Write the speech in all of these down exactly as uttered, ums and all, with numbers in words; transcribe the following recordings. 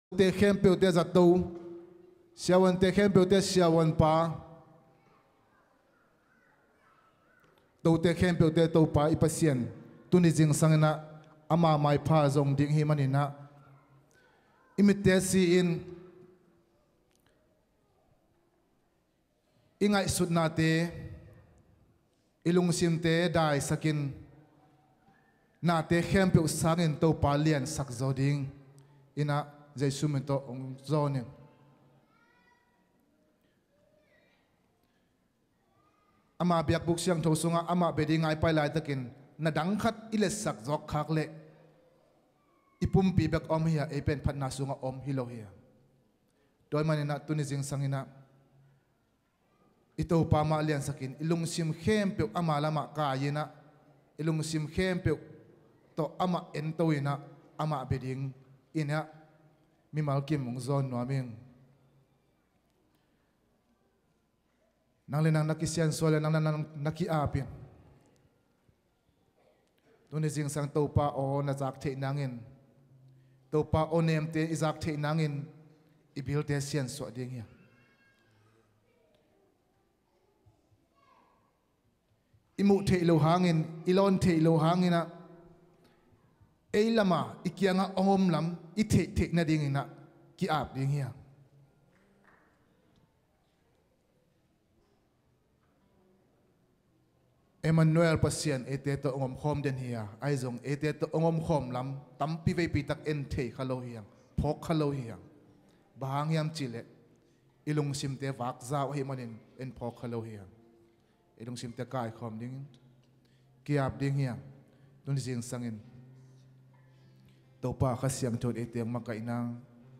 te kempeu te zato siawan te kempeu te siawan pa to te kempeu te to pa ipasian tuni jing sangna ama mai pha zong ding hi manina imite si in ingai sutna te ilung sim te dai sakin na te kempeu sangin to pa lian sak zoding ina Jesu mento ong zone ama biak buk siang tho sunga ama beding ai pai lai takin nadang khat ile sak zok khak le ipum pi bek om hiya e pen phatna sunga om hilo hiya doi manina tuni jing sangina ito pa ma lian sakin ilung sim khem pe ama lama ka yina ilung sim khem pe to ama en to ina ama beding ina mi mal kim mong zon no aming nang le nang nakisian sole nang nang naki apin tuni jing sang to pa o na jak the nangin to pa o nem te izak the nangin ibil te sian so ding ya imu the lo hangin ilon the lo hangina ei lama ikianga ongom lam i the the na ding ina ki ap ding hiya Emmanuel pasian ete to ongom khom den hiya aizong ete to ongom khom lam tampi ve pi tak en the khalo hiya phok khalo hiya bahang yam chile ilung sim te wak zaw hi manin en phok khalo hiya ilung sim te kai khom ding ki ap ding hiya tun jing sangin to pa khasyang thot ete makai nang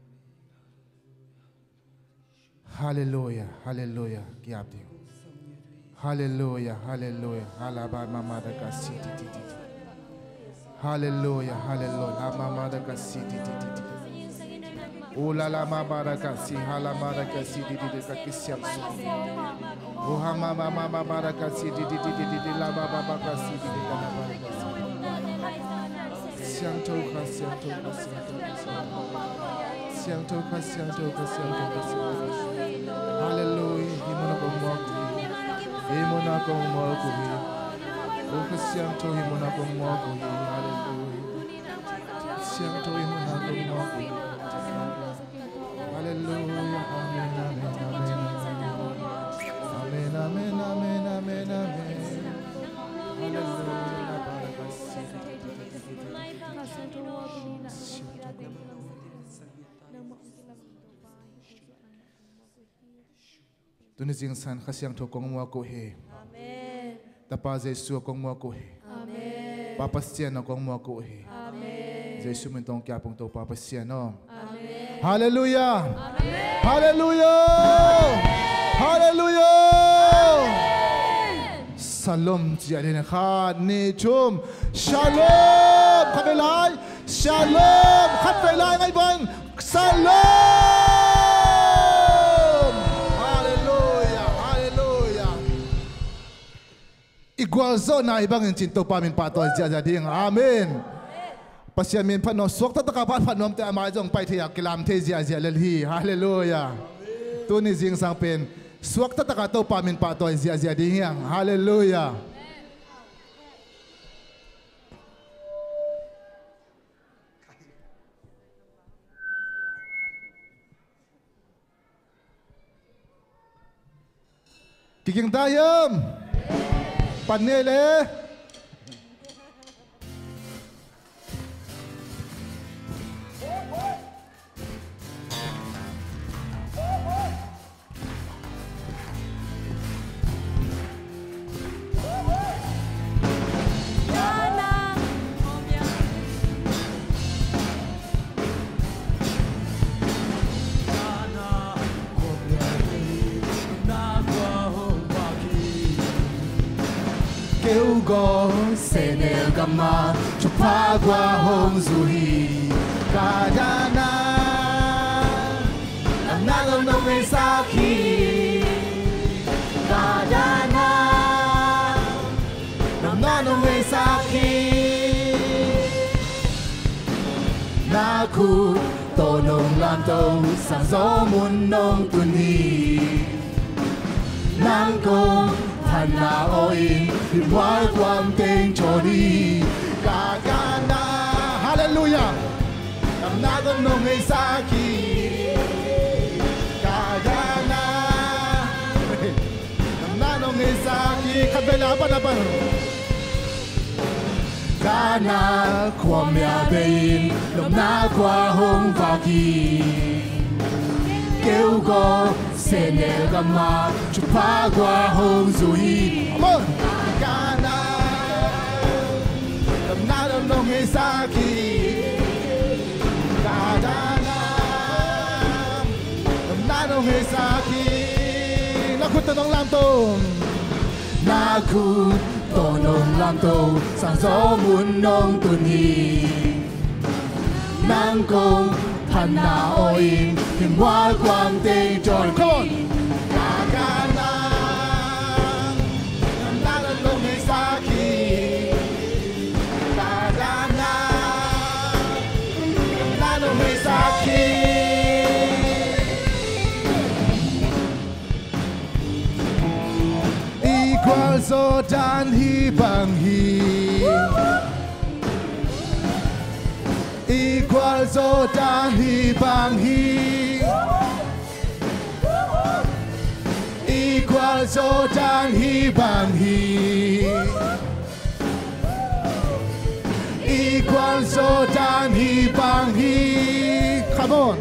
hallelujah hallelujah ki ap ding Hallelujah, hallelujah, halaba mama da kasi ti ti ti. Hallelujah, hallelujah, mama da kasi ti ti ti. Oh la la mama da kasi, halama da kasi ti ti ti ka kisyam su. Oh hama mama mama da kasi ti ti ti ti ti la baba baba kasi ti ti kana ba kasi. Siang to ka siang to ka siang to ka siang to ka siang to ka siang to ka. Hallelujah, himona ko mo. Himona kong mo ko hi, o kasyang to himona kong mo ko hi, hallelujah. Kasyang to himona kong mo ko hi, hallelujah. Amen, amen, amen, amen, amen, amen, amen, amen, hallelujah. Barakasi. Tuni jing san khasyang tho kong mo ko he amen tapa jesu kong mo ko he amen papa sian kong mo ko he amen jesu min tong kya pong to papa sian no amen hallelujah amen hallelujah hallelujah salom ji ale kha ni chum shalom khavelai shalom khavelai ngai bang shalom igual zona ibang cinto pamin pato jaja ding amen pasyan min pano sok ta ka pat panom te amai jong pai thia kilam the jia jia lel hi hallelujah tuni jing sang pen sok ta ka to pamin pato jia jia ding yang hallelujah kiking dayam panele kêu go senel gama chupagwa hong zuhi kadana nanalo no me saki kadana nanalo me saki naku tổ nông làm tàu sáng gió muôn nông tuần hi nắng công thành là ôi hiệp hóaความtên cho đi cả cả na hallelujah làm na tổ nông hay sa khi cả cả na làm na nông hay sa khi khát về là bắt bắt cả na qua mẹ bên làm na qua hông và kỳ kêu go sẽ nè gam mà chụp phá qua hông rồi cả na làm na làm nông hay sa khi cả na làm na nông hay sa khi na khut nông làm tôm na khut tổ nông làm tàu sáng gió muôn nông tuần hi nắng công thành là ôi hiểm hóaความtên tròn cả cả na na na nông hay sa khi cả cả na na nông hay sa khi Equal so dan hi bang hi Equal so dan hi bang hi Equal so dan hi bang hi Equal so dan hi bang hi Come on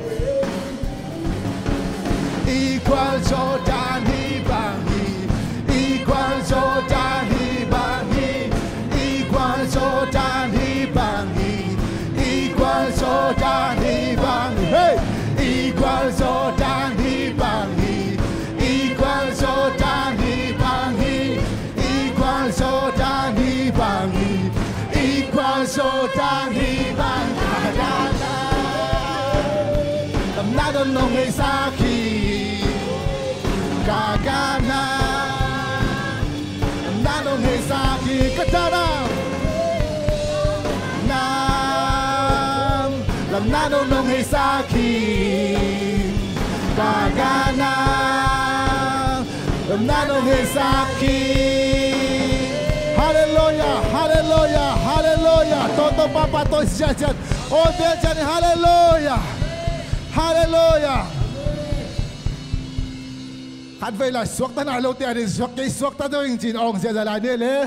Equal so dan hi bang hi Equal so dan hi bang hi Equal so dan hi bang hi Equal so dan hi bang hi Hey Equal so dan hi bang hi Equal so dan hi bang hi Equal so dan hi bang hi Equal so dan hi bang hi Làm na đâm nông hay sa khi Cả cả na na nông hay sa khi cất ra nào nam làm na nông nông hay sa khi cả cả na làm na nông hay sa khi hallelujah hallelujah hallelujah tôi tôi papa tôi sẽ chân ôi bên chân hallelujah hallelujah hát về là suốt ta nào lâu tiền thì suốt cái suốt ta tôi chỉ ông sẽ lại đi lẽ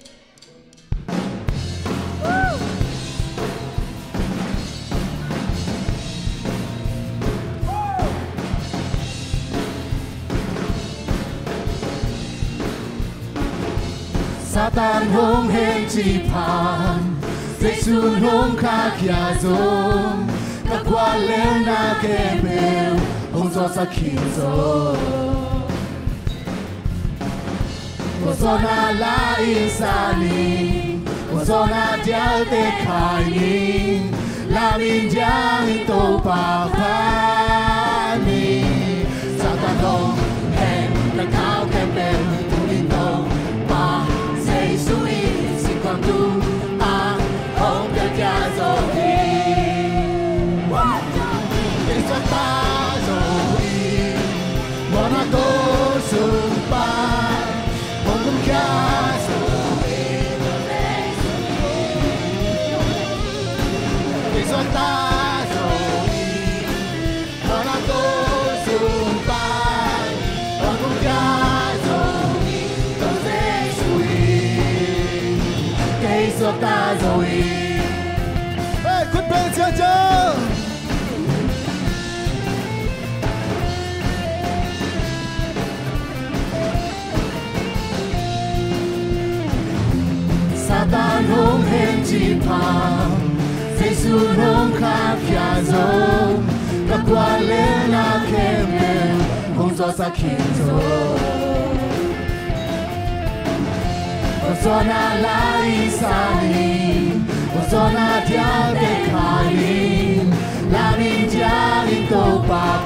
Satan hông hên chỉ pan Giê-xu hông khá kia dông các quan lên na kê bèo hông gió sa khiến gió Ozona la insani Ozona dia te kaini La minjang ito papani Satan hong hen na kao kempen Tuling tong pa Say sui si kwang tu A hong bia kia zohi Isa ta zohi Mona go sumpa Hong kia zohi Isa ta zohi Mona go sumpa Hong kia zohi Tao sẽ sui Cây số ta zohi Hey, quên bên chưa chưa Satan hông hên chỉ phàm Giê-xu hông khá kia dông các quan lên na kê bèo hông gió sa khiến gió Ozona la insani Ozona dia te kaini La minjang ito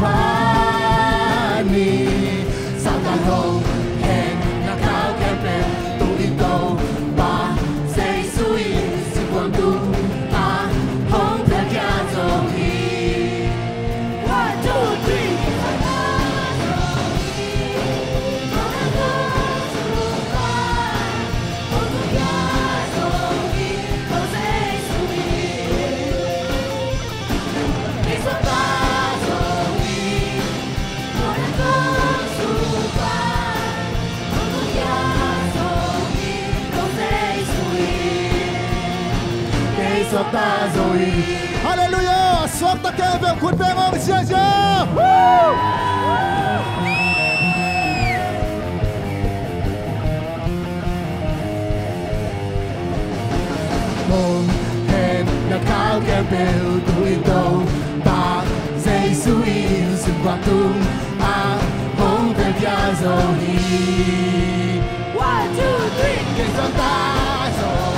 papani Satan hông hên na kao kê bèo tu ito ba Say sui si kwang tu A hông bia kia zohi ta rồi. Hallelujah. Suốt ta kêu về khuôn bê ông chia chia. Mong hẹn là cao kêu bèo tuổi đầu ta Giê-xu yêu sự quang tung à mong về bia rồi. One, two, three. Cái giọt ta rồi.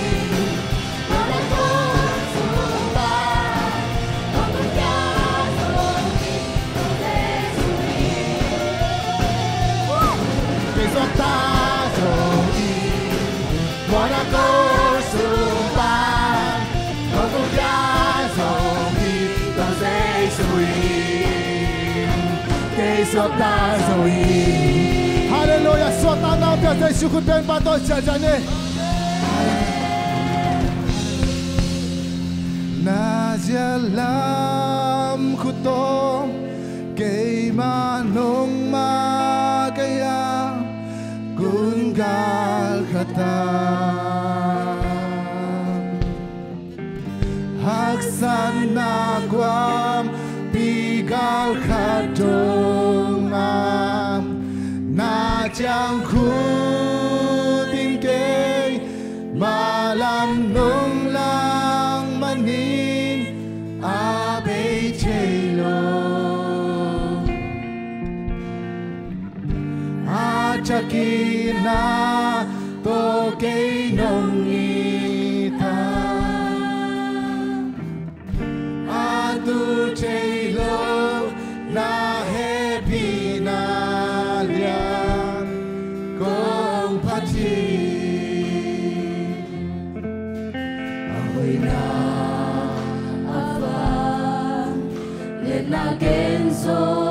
Ta rồi mọi đã có sung ban mọi công gia rồi ta sẽ suy cái số ta rồi. Hallelujah. Số ta nào theo Giê-xu khôn bên ba tôi chờ chờ nè na gia lam khu tô cây ma nông ma cây a Gungal khatam Haksan na guam Bigal khatong am Na chang khu tin kê Malam nung lang manin Abe chelo Chakina to kay nong ita atu chelo na happy na lian kong pati ahoy na afa let na genso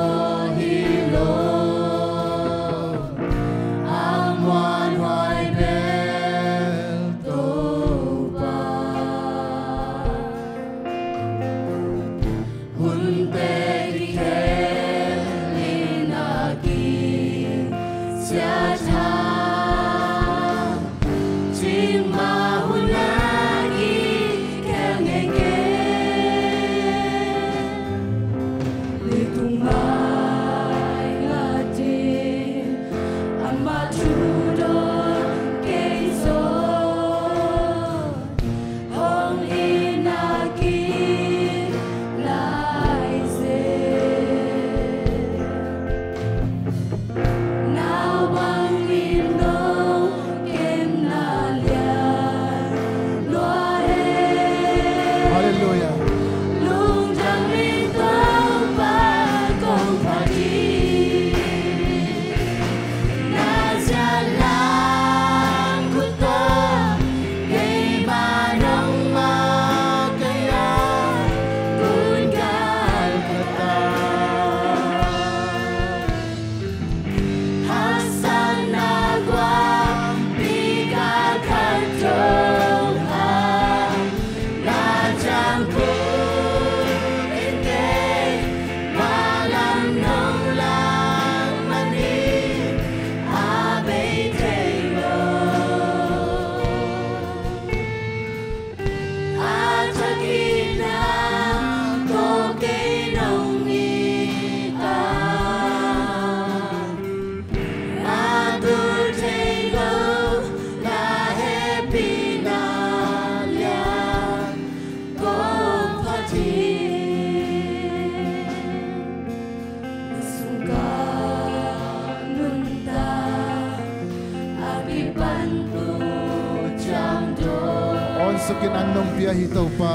Sukin anong biyahito pa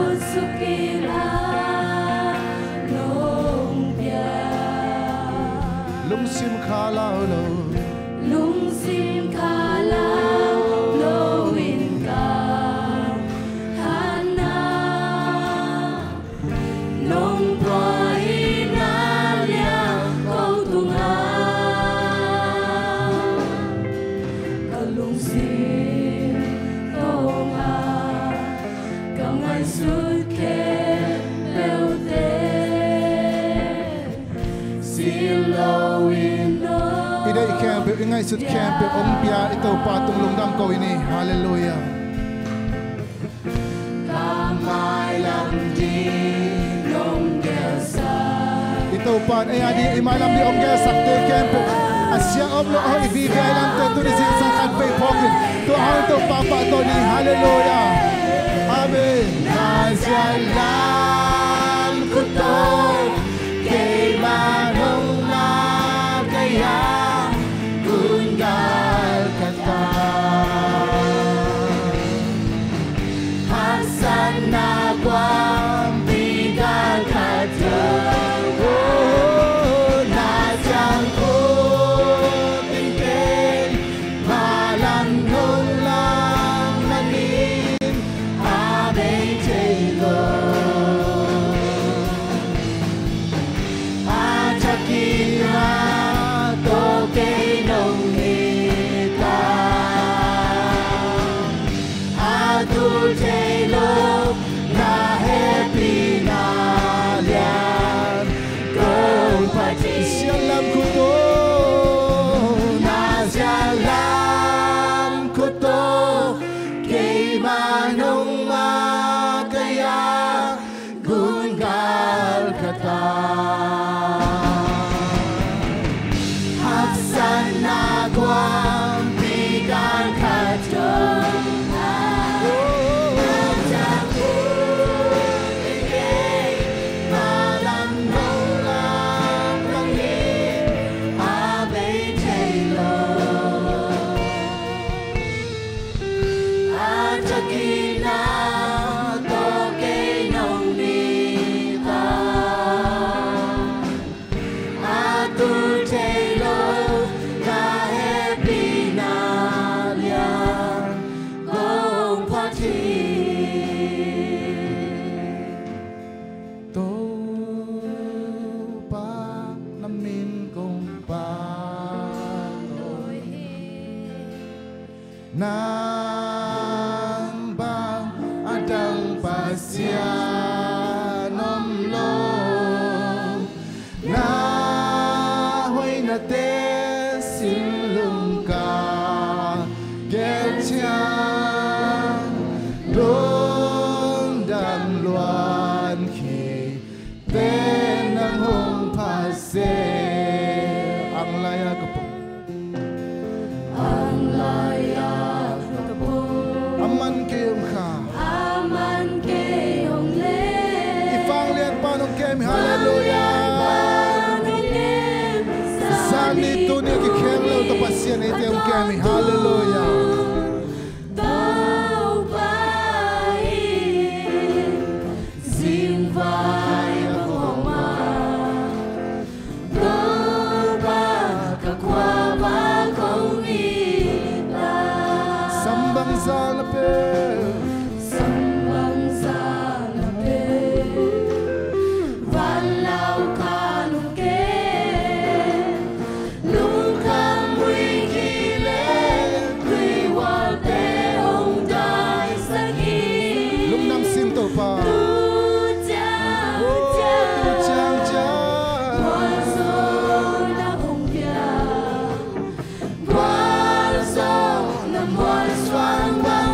Sukin anong biyah Lungsim kalaw lo Lungsim kalaw lo win ka Hana Nung buhay na liyang kautungan Kalungsim Suốt kê bèo tê idai khem pe ingai sut khem pe ong pia ito pa tung lung dam ko ini hallelujah kamai lam di long gesa ito pa ai adi imalam di ong gesa te khem pe asia om lo ho ivi velan te tu disi sang kan pe pokin to ha to pa pa to ni hallelujah amen nazalam kuto kay manong magaya gungal kata hasan na kwam bigal kata oh nazang ko tingin malang nung lang manin abe telo atakina to kay nung nita atu telo na happy na lian kung pati sialam ko to na sialam ko to kay manong magaya gungal kata haksan na kwam bigan kato nang bang adang pasyanom lo na hoy na te silung ka getya dong dam luan ki ten nang hong pase ang laya kapo ang laya aman kayong ka aman kayong le ifang lian panong kem hallelujah sani to ni ki kem lo to pasyan ite ang kem hallelujah tao bai zimvai akoma do ba kakwa ba kong ita sambang sana pe sambang sana pe walau kanung ke lung kam wi kile kwi wal pe ong dai sagi lung nam sim to pa tu chang chang chang wal so na hong pia wal so na wal swang bang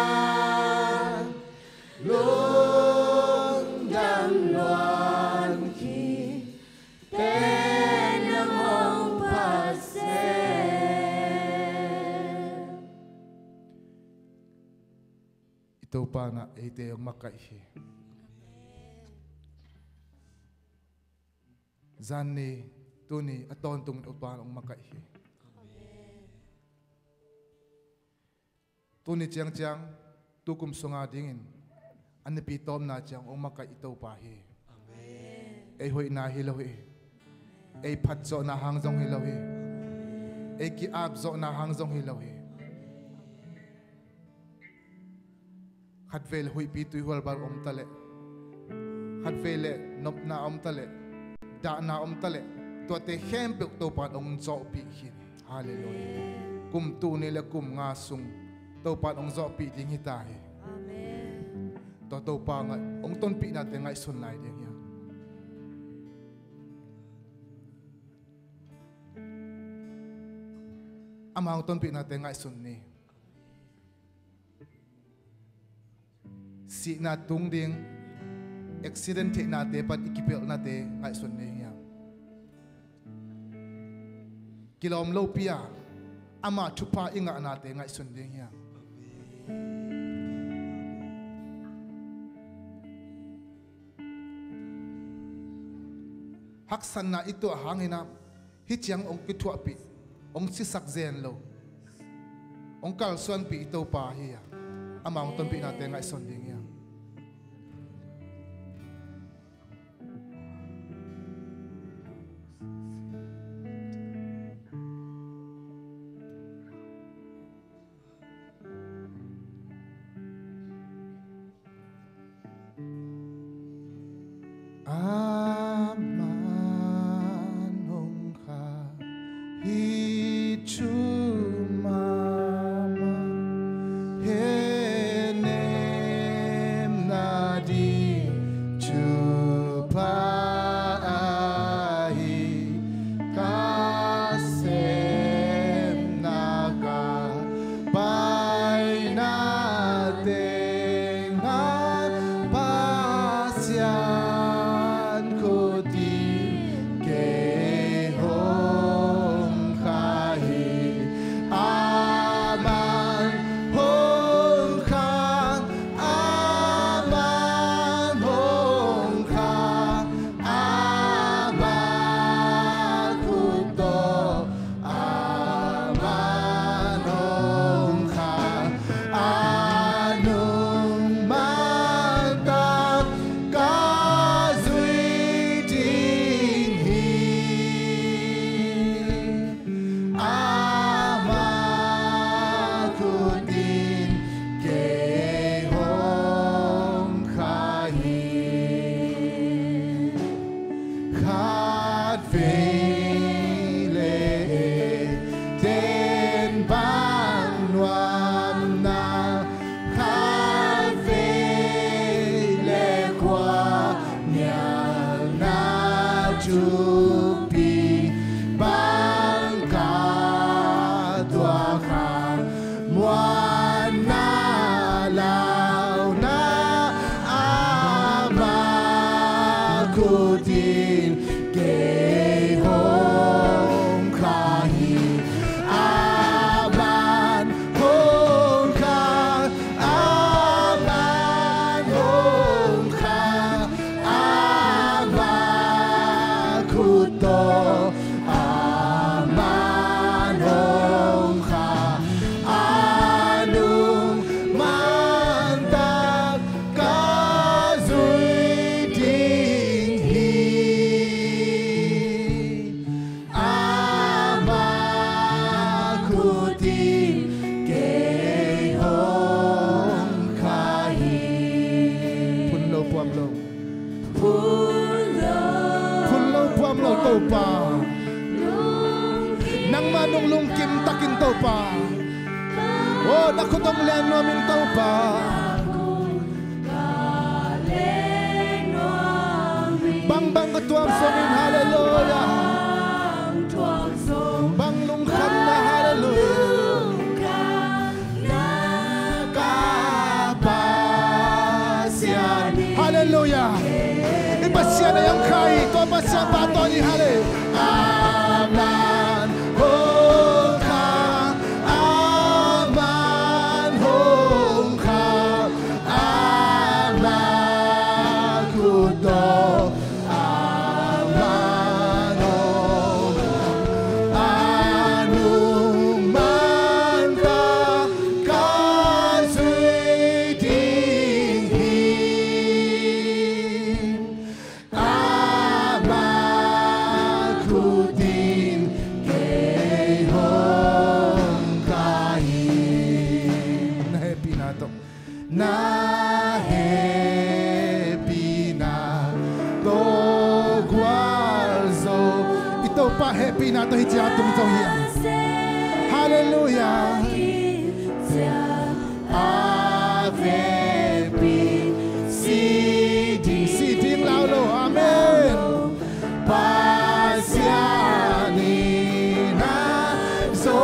Lung dam luan ito pa na ite ang makaihi. Zani tuni aton tung upan ang makaihi. Tuni chiang chiang tukum sunga dingin. Ani pitom na chiang ang makai ito pahi. Ay hoy na hilawi. Ay patso na hangzong hilawi. Ay kiabzo na hangzong hilawi. Hadvel hui pitu hual bar om tale. Hadvele nop na om tale. Da na om tale. Tua te hempel to pat ong zo pi hin. Hallelujah. Kum tu nila kum ngasung to pat ong zo pi ding hitahe. Amen. To to pa nga ong ton pi natin nga isun lai ding ya. Amang ton pi natin nga isun ni. Si na tung ding accident te nate pat ikipel nate ngai sun ne ya kilom lo pia ama chupa inga nate ngai sun ding ya haksan na ito hangina hityang ong kitwa pi ong sisak zen lo ong kalsuan pi ito pa hiya ama ong ton pi nate ngai sun ding ya pi na to hi cha tum zo hi hallelujah ave pi si di si di lao lo amen pasiani na so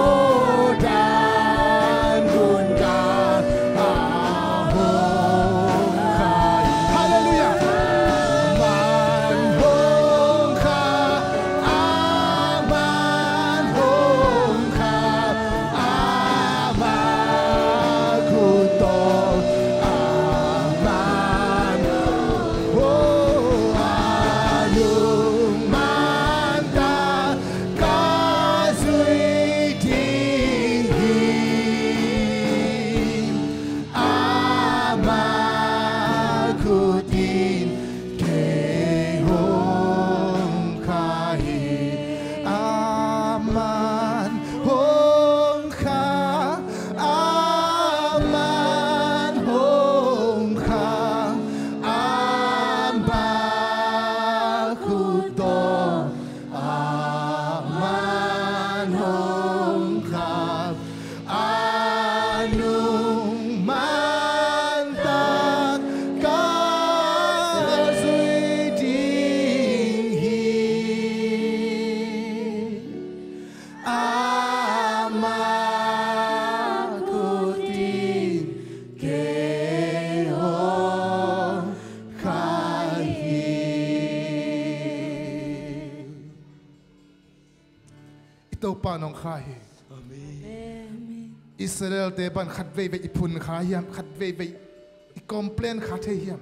nong khai amen Israel te ban khat ve ve ipun kha hiam khat ve ve i complain kha the hiam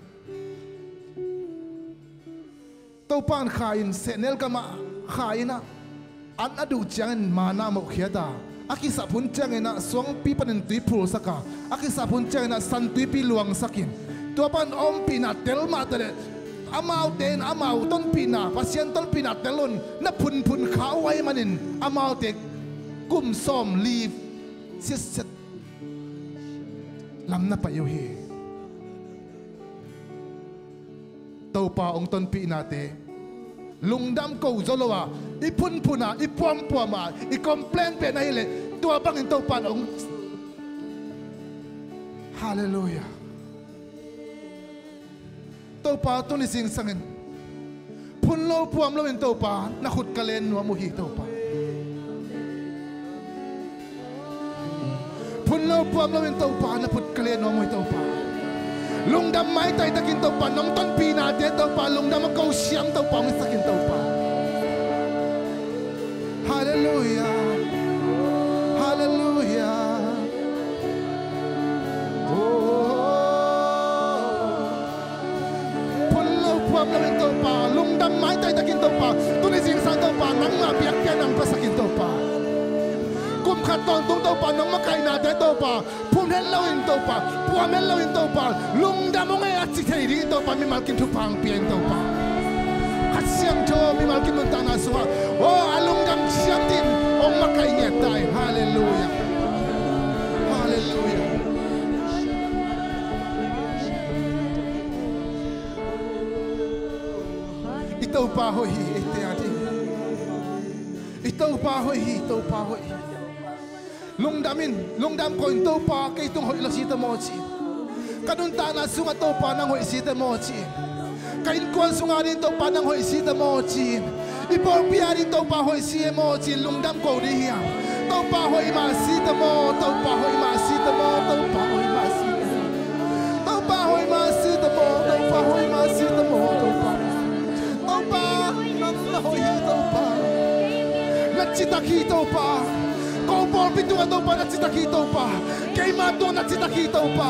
to pan kha in senel kama kha ina an adu chang mana mo khiada aki sa phun chang ina song pi panen tui phul saka aki sa phun chang ina san tui pi luang sakin to pan om pi na tel ma tele amau ten amau ton pina pasien ton pina telon na phun phun khawai manin amau te kum som leave sis set lam na pa yo he to pa ong ton pina te lungdam ko zolowa i phun phuna i puam puama i complain pe na ile to bang in to pa ong hallelujah to pa to ni sing sangin phun lo puam lo in to pa na khut kalen no mo hi to pa phun lo puam lo in to pa na phut kalen no mo to pa lungdam mai tai takin to pa nong ton pi na te to pa lungdam ko siam to pa mi sakin to pa hallelujah hallelujah lo in to pa lungdam mai tai takin to pa tuni sing sang to pa nang ma biak pian nang pasakin to pa kum khat ton tung to pa nang ma kai na te to pa phun hen lo in to pa puam hen lo in to pa lungdam mo ngai achi thei ri to pa mi mal kin thu pang pian to pa khat siam tho mi mal kin ta na suwa o alungdam siam tin ong ma kai ne tai hallelujah hallelujah Itau pa hoi ite ati Itau pa hoi itau pa hoi lungdamin lungdam ko itau pa kay tung hoi lasita mochi kadun ta na sunga to pa nang hoi sita mochi kain kuan sunga rin to pa nang hoi sita mochi ipo pia rin to pa hoi si mochi lungdam ko ri hiya to pa hoi ma sita mo to pa hoi ma sita mo to pa hoi ma sita to pa hoi ma sita mo to pa hoi ma sita mo to pa Nachita kito pa ko por pitu to pa nachita kito pa kay mato nachita kito pa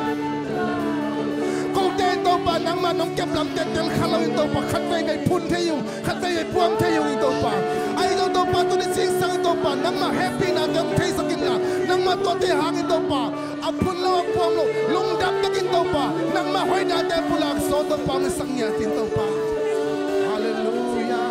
ko ten to pa nang manong kem lam ten tel khalo to pa khat ve ngai phun the yu khat ve ngai puam the yu to pa ai to to pa to ni sing sang to pa nang ma happy na dam thei sakin na nang ma to te hang to pa apun lo puam lo lung dam takin to pa nang ma hoi na te pulak so to pa ng sang ya tin to pa hallelujah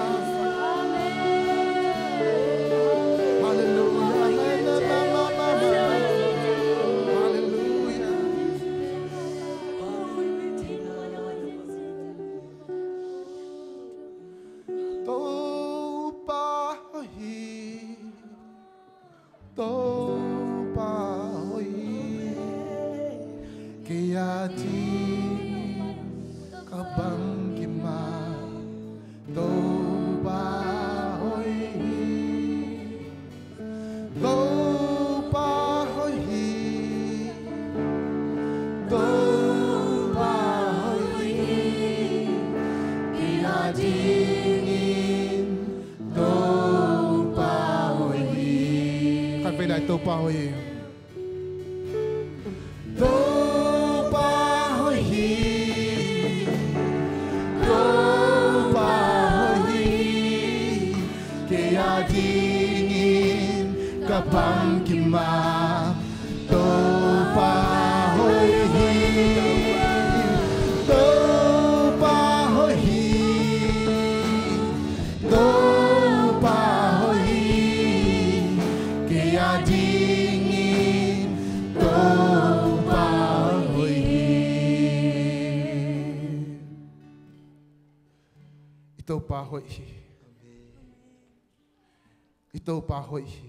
Hoi ding kabangkima to ba hoi to ba hoi to ba hoi kia ding to ba hoi kan phải đại to ba hoi Kapangkima to pa hoi hi to pa hoi hi to pa hoi hi kaya dingin to pa hoi hi ito pa hoi hi ito pa hoi hi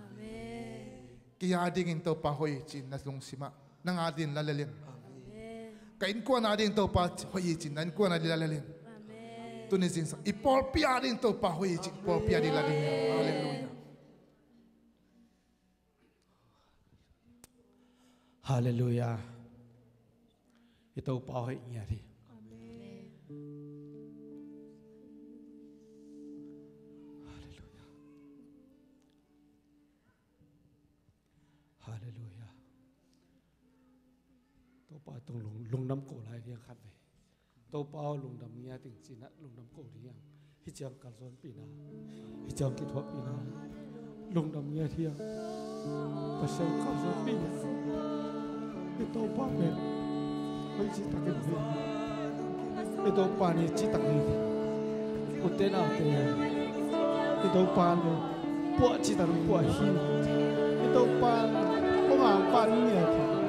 kaya dingin to pa hoi chin na lung sima nang adin lalalin kain ko na din to pa hoi chin nan ko na lalalin tunizin sa ipol pia din to pa hoi chin pol pia din lalin hallelujah hallelujah ito pa hoi niya ri hallelujah to pa tong lung lung nam ko lai riang khat ve to pa lung dam nya ting china lung nam ko riang hi chang kal son pi na hi chang ki thop pi na lung dam nya thiang pa sang kal son pi na hi to pa me hoi chi ta ke ve hi to pa ni chi ta ni u te na te hi to pa no po chi ta po hi hi to pa ko ma pa ni ne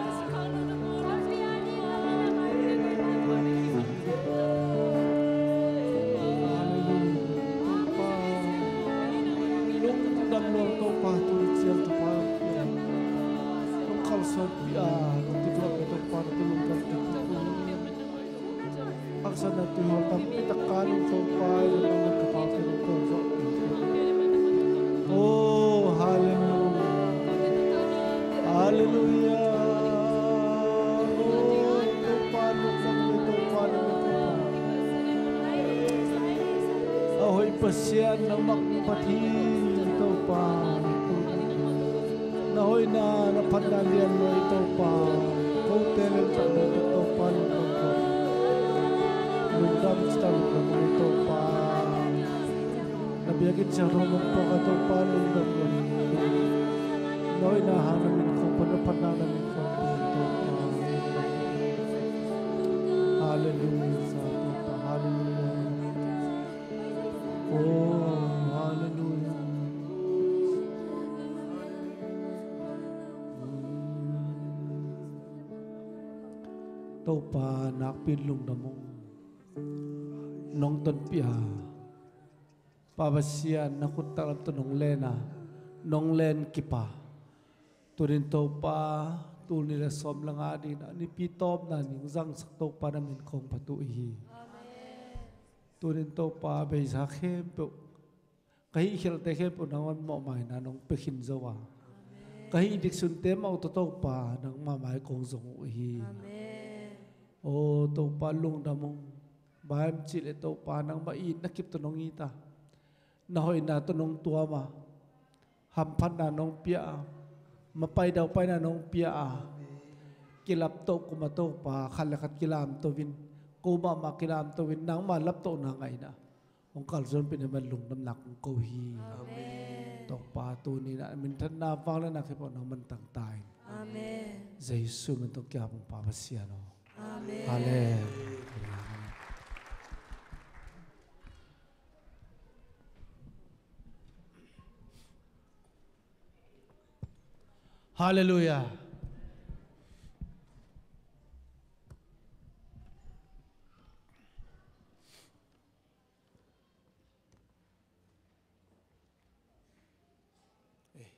sana tuyo tapi takalong so far yung nagkapapin ito so oh hallelujah hallelujah oh ito paano sa ito paano ito ahoy pasyan na makpati ito pa nahoy na napanalian mo ito pa hotel sa ito pa lungdam kita lungdam itu pa nabiyakin siya rumong po kato pa lungdam mo noy nahan namin kung panapan na namin kung ito pa hallelujah sa ito pa hallelujah oh hallelujah ito pa nakpin lungdam mo nong ton pia pabasian nakut talam to nong lena nong len kipa turin to pa tu nila som lang adin ni pitop na ning zang sakto pa namin kong patuhi turin to pa be sa khem po kahi khel te khem po nawan mo mai na nong pekhin zawa kahi dik sun te mau to to pa nang mamai kong zong hi o to pa lung damong bahem chile to panang mai nakip to nong ita nahoy na to nong tua ma hampan na nong pia mapai daw pai na nong pia kilap to kumato pa khalakat kilam to win kuma ma kilam to win nang ma lap to na ngai na ong kalzon pinaman lung nam nak ko hi amen to pa tu ni na min than na wang la na ke po nang man tang tai amen jesu man to kya pong pa pasia no amen hallelujah hallelujah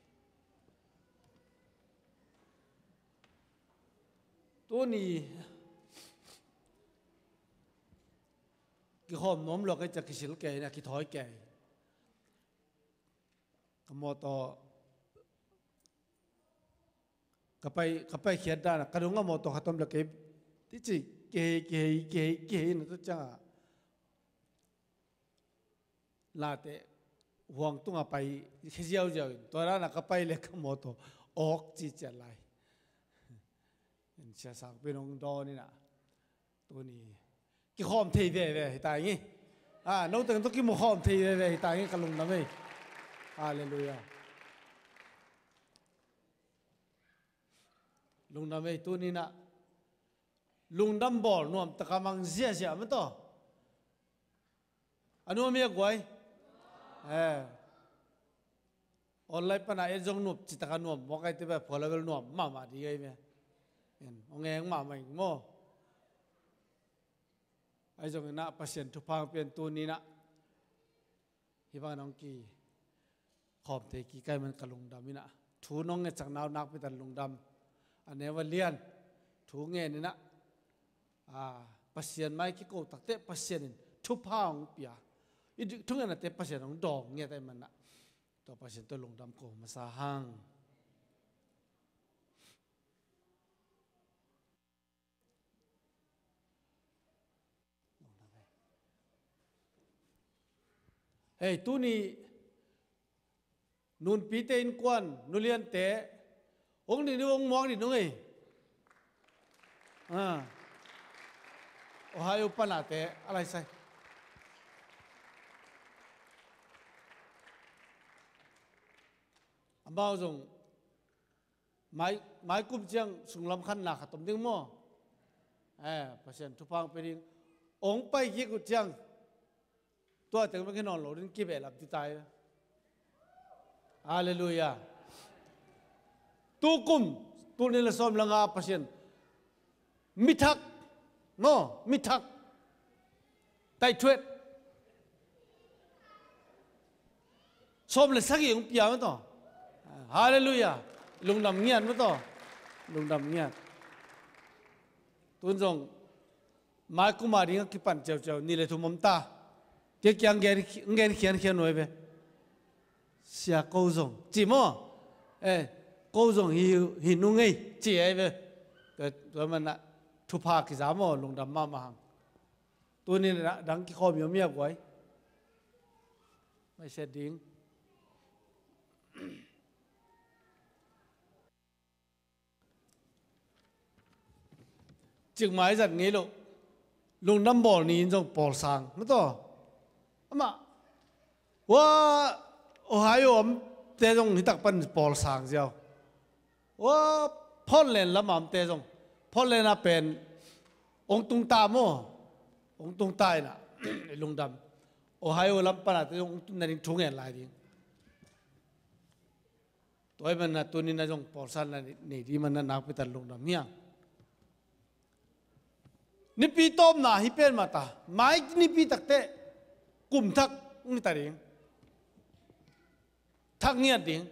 Tony กิหอมน้อมหลอกให้จะกิสิลแก่นะกิถอยแก่กมอตอกไปกไปเขียนได้นะกระดุงกมอตอขัดต้มหลอกเก็บที่จีเกยเกยเกยเกยนั่นตัวจ้าลาเตห่วงตุ้งไปเขี้ยวเจ้าตัวนั้นนะกไปเล็กกมอตออกจีเจริญเสียสักเป็นองค์ดอนี่นะตัวนี้กิหอมทีเดียวเลยตายงี้อ่าน้องตึงต้องกินหมูหอมทีเดียวเลยตายงี้กันลงน้ำไม่ฮาเลลูยาลงน้ำไม่ตัวนี้นะลุงดำบอลนวมตะกามังเสียเสียมันต่ออันนู้นมีอะไรเออออนไลน์ปนะเอจงนวมจิตตะการนวมบอกไอ้ที่แบบพอเลเวลนวมมามาดีไงเมียเห็นองเองมาไม่โง่ไอ้จงน่ะพัศยันทุพังเป็นตัวนี้นะฮิบังน้องกีขอบเตกีใกล้มันกระลุงดำนี่นะถูน้องเงจากนาวนักไปแต่ลุงดำอันนี้ว่าเลียนถูเงี้ยนี่นะอ่าพัศยันไม่กี่กูตักเตะพัศยันทุพังเปียอีทุกอย่างนั่นเตะพัศยันน้องดองเงี้ยแต่มันนะตัวพัศยันตัวลุงดำโกมาสาหังเฮ้ยตัวนี้นุนปีเตอินกวนนุเลียนเตะองค์นี้นี่องค์มองดินุ้ยอ่าโอ้ยอุปนาเตะอะไรใส่อันบ่าวจงไม้ไม้กุมเจียงสุงลำคันหนักขัดตมดึงมั่วเออเปอร์เซ็นต์ทุกพังไปดิองค์ไปกี่กุเจียงตัวแต่ไม่แค่นอนหลับดิ้งกี่แบบที่ตายฮาเลลูยาตุกุมตุนี่ละสมลังอาพัศยันมิทักโน่มิทักไต่ช่วยสมเลยสักอย่างเปียมั้งต่อฮาเลลูยาลุงดำเงียบมั้งต่อลุงดำเงียบตุนจงมาคุมารีงกิปันเจ้าเจ้านี่เลยทุมมตาเกี่ยงเงี้ยเงี้ยเขียนเขียนหน่อยไปเสียกูจงจีโม่เอ้กูจงหิหินุ่งไงจีไอ้ไปแต่ตัวมันนะทุพากิจามอลงดำมามาหังตัวนี้นะดังกี่ข้อมีเมียกไว้ไม่ใช่ดิ้งจึงหมายจัดงี้ลูกลงน้ำบ่อนี้จงปอลสังไม่ต่ออามาว่าโอ้ยผมเตะจงที่ตักเป็นปอลสังเจ้าว่าพ่อเล่นละหม่อมเตะจงพ่อเล่นน่ะเป็นองตุงตาโมองตุงตายน่ะลุงดำโอ้ยลำปนาเตะจงนั่นทุ่งเงินลายดิ้งตัวมันน่ะตัวนี้น่ะจงปอลสันน่ะนี่ที่มันน่ะนักไปแต่ลุงดำเนี่ยนิปีต้มน่ะฮิเป็นมาตาไม้นิปีตักเตะกลุ่มทักนี่ตาดิ้งทักเงียบดิ้ง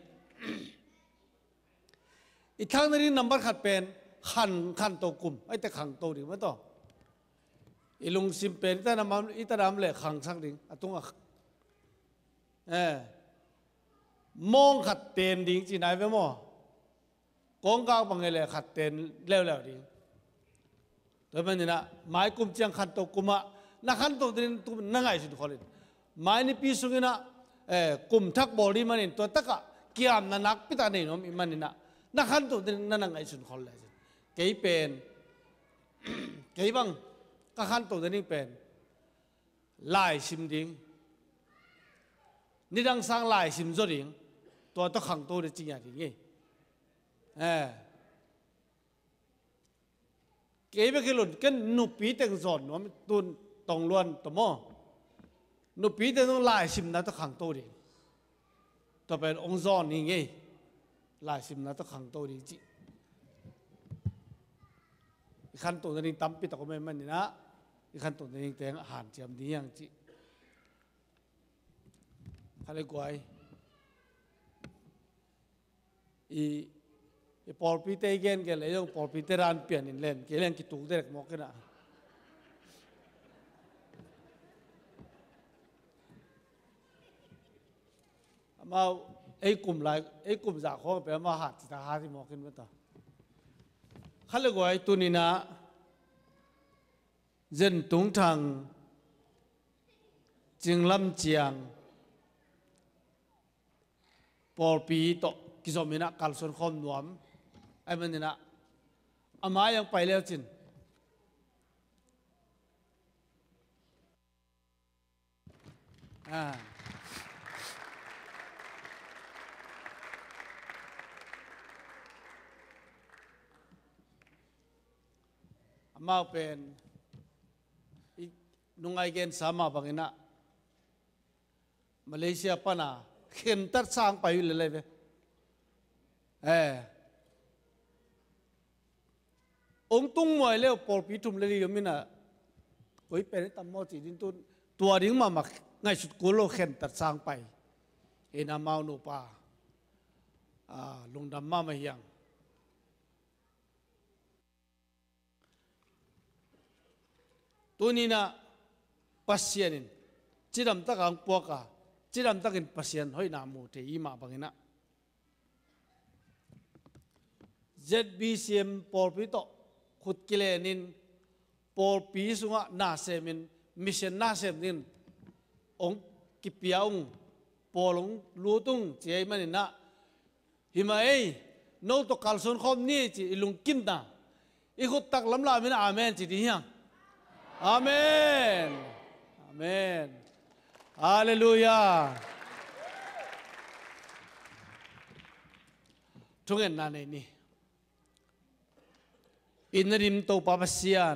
อีกทางนึงนับบัตรขัดเป็นขันขันโตกลุ่มไอ้แต่ขังโตดิ้งไม่ต่ออีลุงซิมเป็นแต่นำมันอีตาดำเลยขังสักดิ้งอะตรงอ่ะเออมองขัดเต็นดิ้งจีนายไปมั่วกองกางบังเงเลยขัดเต็นเร็วๆดิ้งแต่เป็นนี่นะไม้กุมเจียงขันโตกุมะนักขันโตดิ้งตุนั่งไงสุดคนเลยไม้นี่ปีสุกินะเออกลุ่มทักบอดี้มันนี่ตัวตะกะเกี่ยมนันักพิตานี่น้องมันนี่นะนักขันโตดิ้งนั่งไงสุดคนเลยเกี่ยเป็นเกี่ยบังก็ขันโตดิ้งเป็นลายซิมดิ้งนี่ดังสร้างลายซิมโซดิ้งตัวตะขังโตดิ้งจริงอย่างนี้เออเกี่ยไปกี่หลุดกันนุปีเต็งสอนว่าตุนตรงล้วนตัวมั่วนุปีเต็งต้องลายซิมนะตะขังโตดิ้งตัวเป็นองค์ซอนนี่ไงลายซิมนะตะขังโตดิ้งจีขันโตดิ้งตั้มปิดตะก็ไม่มันนี่นะขันโตดิ้งแต่งอาหารเจียมดีอย่างจีอะไรกวยอีอีพอลปีเตเกนเกเลยยังพอลปีเตรานเปลี่ยนอินเลนเกเลยยังกิตุกเด็กมอกกันนะมาไอ้กลุ่มหลายไอ้กลุ่มจากของเป็นมาหัดจากหาที่มองขึ้นมาต่อขั้นเลยว่าไอ้ตัวนี้นะเจนตุงทางจึงลำเจียงปอปีโตกิจมินะกัลส่วนคอมนวมไอ้มันนี่นะอามายังไปแล้วจินอ่าอามาเป็นนุ่งไอเกนสามาบังอินะมาเลเซียปะนะเข็นตัดสร้างไปอยู่เลยเว้ยเออองตุงมวยเลี้ยวปอลปีทุมเลยยมินะโอ้ยเป็นตั้มมอจีดินตุนตัวดิ้งมามาไงสุดกุโลเข็นตัดสร้างไปเอ็นามาโนปาอ่าลงดำมาไม่ยังตัวนี้นะปัสเซียนินจีดำตะกังปวกะจีดำตะกินปัสเซียนห้อยนามูเทียมาบังนะ เจ็ด บี ซี เอ็ม ปอลปีโตขุดกิเลนินปอลปีสุงะนาเซมินมิชชันนาเซมินองกิปยาองปอลงลูตุงเจียมันนะหิมาเอ้โนตกัลซอนคอมนี่จีลุงกินนะอีขุดตักลำลามินอาเมนจีดียังอาเมนอาเมนฮาเลลูยาทุกอย่างนั่นเองนี่อินริมโตปาปเซียน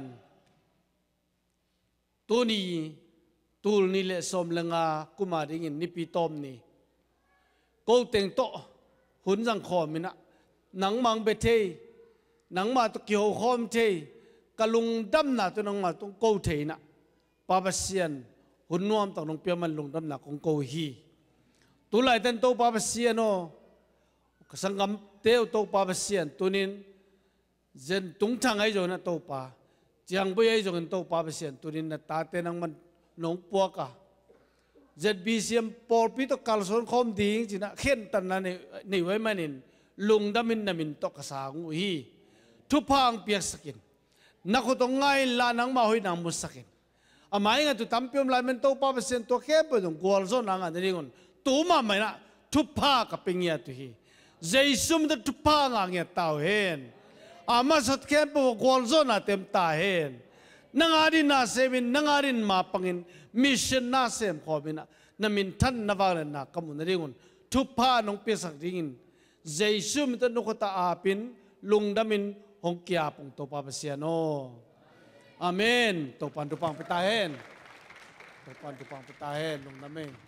ตัวนี้ตูลนี่เลสมเลงากุมาริงินนิปิตอมนี่กูเต็งโตหุ่นสังคอมินะหนังมังเบเทหนังมาตุกิโฮคอมเทกะลุงดำหนาตัวนังมาตุกูเทนะปาปเซียนหุ่นนวมตักนงเปียมันลุงดำหนาของกูฮีตัวไหลเต็นโตปาปเซียนโอสังกัมเตวโตปาปเซียนตัวนี้เจนตุงทางไอ้โจนะโตปาจังบุยไอ้โจนโตปาเปเซียนตัวนี้นะตาเตนังมันหนองปัวกะเจ็ดบีเซียมปอลปีตกัลส่วนคอมดีจริงนะเข็นตันนั้นนี่ไว้มานินลุงดามินนามินตกกษางูฮีทุพางเปียกสกินนักตงไงลานังมาหอยนางมุสกินอามาอย่างตัวตั้มเปียมลายมันโตปาเปเซียนตัวแค่ไปตรงกัวลโซนังอันนี้คนตัวมาไม่นะทุพากับเป็นเงียตัวฮีเจสุมตัวทุพางางเงียเต่าเห็นอามาสัตแค่ปวกวอลโซนาเต็มตาเห็นนังอารินนาเซมินนังอารินมาปังอินมิชชันนาเซมขอบินะนามินท่านนาวาเลนักกมุนเรื่องทุพพานงเปียสักดิ่งเจสุมิตันนุขตาอาปินลุงดามินหงเกียปงโตปาเปเซียโนอาเมนโตปันตุปังปิตาเห็นโตปันตุปังปิตาเห็นลุงดามิน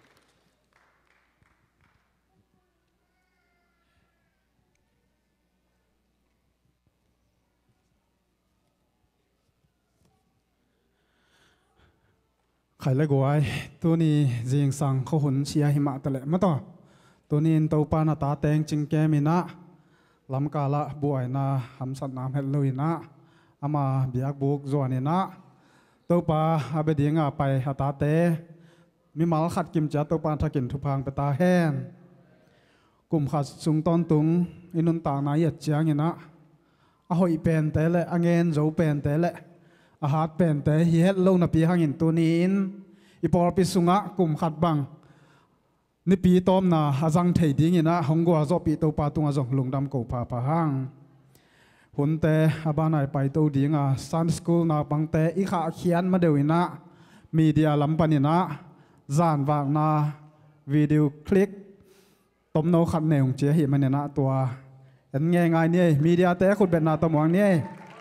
ใครเล็กไว้ตัวนี้จิงสังเขาหุ่นเชียหิมะตะเละมาต่อตัวนี้ตัวปานาตาแตงจิงแกมินะลำกาละบวยนะหำสัตน้ำเฮลุยนะอามาเบียกบุกจวนนะตัวปาอาเบดีงาไปหาตาเตมีมาลขัดกิมจัดตัวปาทักินทุพังไปตาแห้งกลุ่มขัดสุงตอนตุงอินุนตานายเจียงนะอาหอยเป็นแต่ละอังเงินโจเป็นแต่ละอาหารเป็นแต่เฮ็ดลงนับปีหางอินตัวนี้อินอีปอลปิสุงะกลุ่มขัดบังนี่ปีต้มนะอาจังเทดิ้งอินะหงกัวจบปีตัวปาตุงอาจงลงดำกูพาพาหางหุ่นแต่อาบานายไปตัวดิ้งอ่ะซันสกูลนะบังแต่อีขาเขียนมาเดียวอินะมีเดียลำปันอินะจานวางนะวิดีโอคลิกต้มโนขัดเนงเจียหิมันเนี่ยนะตัวเห็นง่ายง่ายนี่มีเดียแต่ขุดเป็นนาตมวงนี่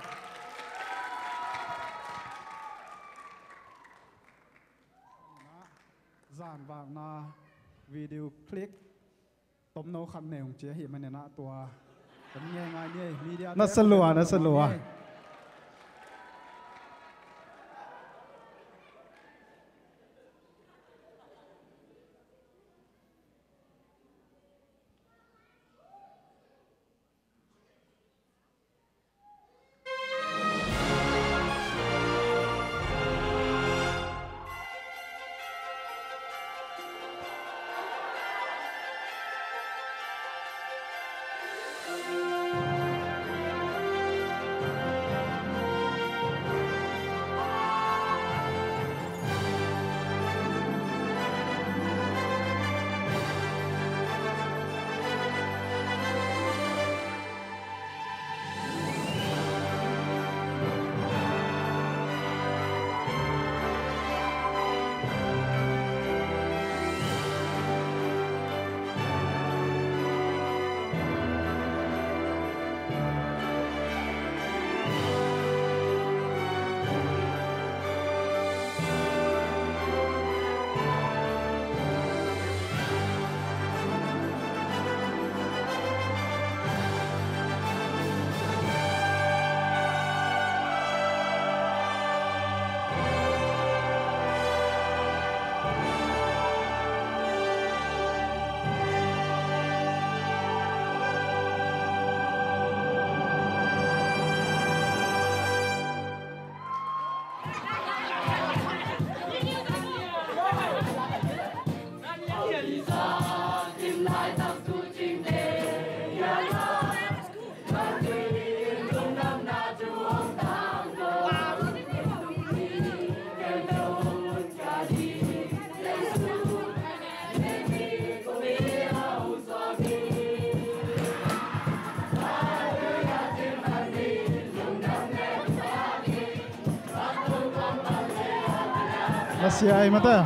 จานวางนาวิดีโอคลิกต้มโนขัดเนงเจียหิมันเนี่ยนะตัวเห็นง่ายง่ายนี่มีเดียนัสลัวนัสลัว na siya mata.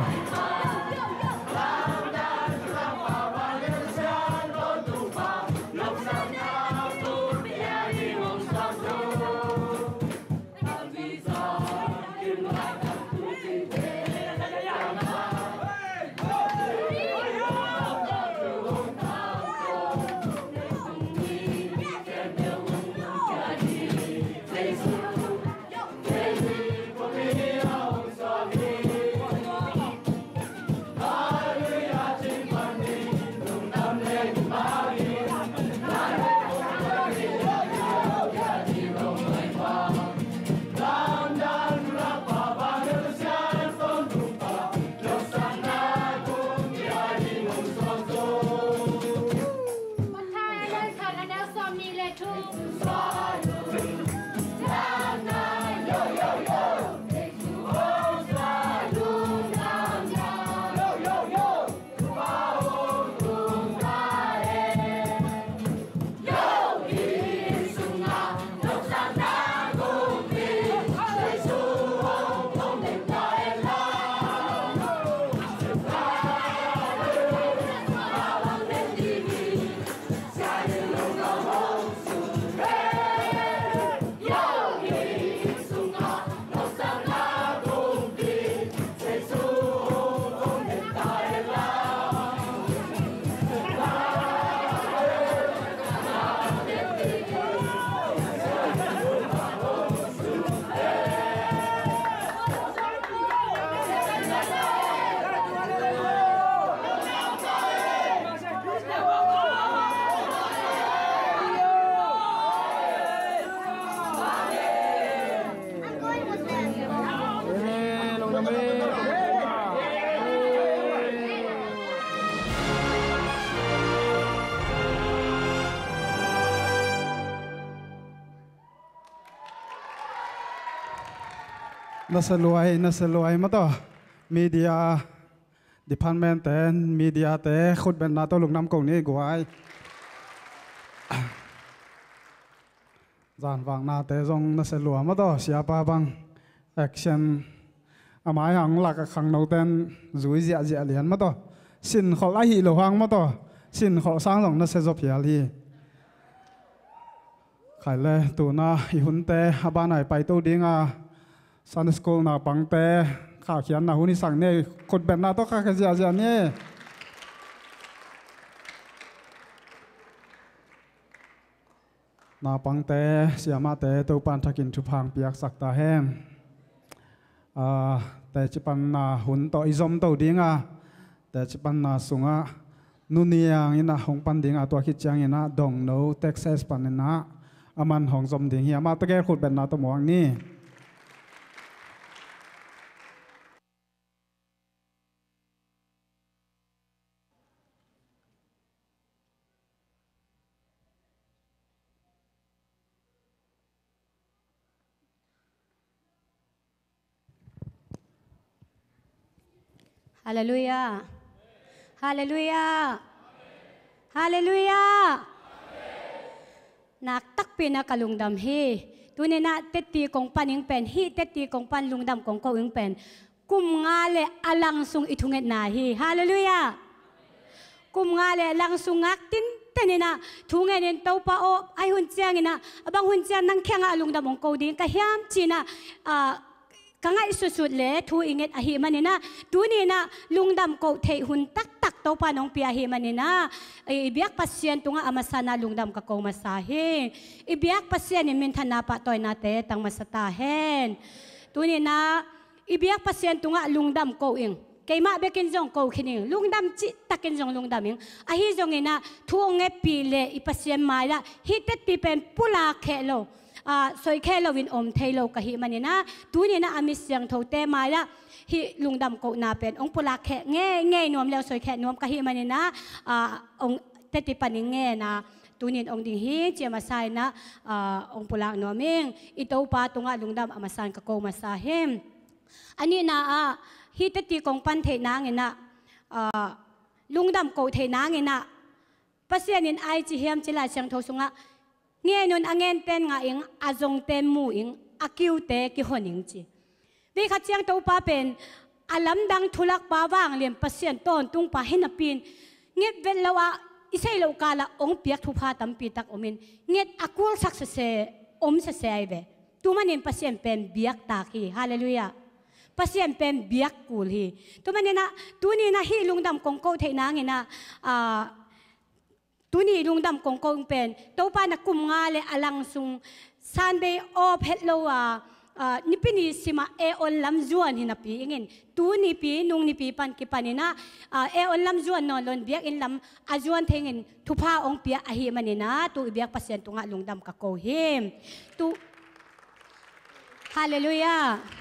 Nasaluay, nasaluay mo to. Media department ten, media te, khut ben na to lung nam kong ni guay. Zan vang na te zong nasaluay mo to. Siapa bang action amay hang lak khang nâu ten zui zia zia lian mo to. Sin khol a hi lo hang mo to. Sin khol sang zong nasazop hial hi. Khai le tu na hi hun te abanay pai to ding a Sunday school na pang te khả khian na huni sang ne khut ben na to kha kha zia zia ne na pang te siama te to pan thakin thu phang piak sak ta hem a te chipan na hun to izom to dinga te chipan na sunga nuniang ina hong pan dinga to khit chang ina dong no texas pan na aman hong zom ding hi ama te ke khut ben na to mong ni Hallelujah. Hallelujah. Hallelujah. Nak tak pina kalungdam hi. Tunina teti kong paning pen hi teti kong pan lungdam kong ko ing pen. Kum ngale alangsung itunget na hi. Hallelujah. Kum ngale langsung aktin tenina tungenin tau pa o ay hunjiang ina abang hunjiang nang kya nga alungdam kong ko din kahyam china ah kanga isusud le thu inget ahi manina tuni na lungdam ko thei hun tak tak to pa nong pia hi manina ibiak pasien tunga amasana lungdam ka ko masahe ibiak pasien ni minthana pa toy na te tang masata hen tuni na ibiak pasien tunga lungdam ko ing kay ma bekin jong ko khining lungdam chi takin jong lungdam ing ahi jong ina thu nge pile ipasien mala hitet ti pen pula khelo à soi khe lo win om thei lo ka hi manina tu ni na amis yang tho te ma la hi lungdam ko na pen ong pula khe nge nge nom leo soi khe nom ka hi manina à ong te ti paning nge na tu ni ong ding hi che ma sai na à ong pula noming ito pa tunga lungdam amasan ka ko masahem ani na a hi te ti kong pan the na nge na à lungdam ko the na nge na pasien ai chi hiam chila chang tho sunga nghe nun angen ten nga ing azong ten mu ing akiu te ki honing chi vi kha chiang to pa pen อาลัมดังทุลักปาวางเลียมปัสเซียนต้นตุงปาเฮนปีนเงียบเวลว่าอิเซโลกาละองเปียกทุพาตัมปีตักอมินเงียบอกุลสักเสอมเสเสไอเวตัวมันเองปัสเซียนเป็นเบียกตาคีฮาเลลูยาปัสเซียนเป็นเบียกกูลฮีตัวมันเนี่ยนะตัวนี้นะฮีลุงดำกงโกเทนังเห็นนะตัวนี้ลุงดำกงโกเป็นตัวปานักกุมงาเลอลังซุงซันเดย์ออฟเฮดโลวานิพินิสิมาเอออนลำจวนหินาปีเองตัวนิปีนุ่งนิปีปันกิปันนะเอออนลำจวนนอนลนเบียกอินลำอาจวนเทงินทุพาองเปียอหิมันนะตัวเบียกปัสเซนตัวงะลุงดำกะโกเฮมตัวฮาเลลูยา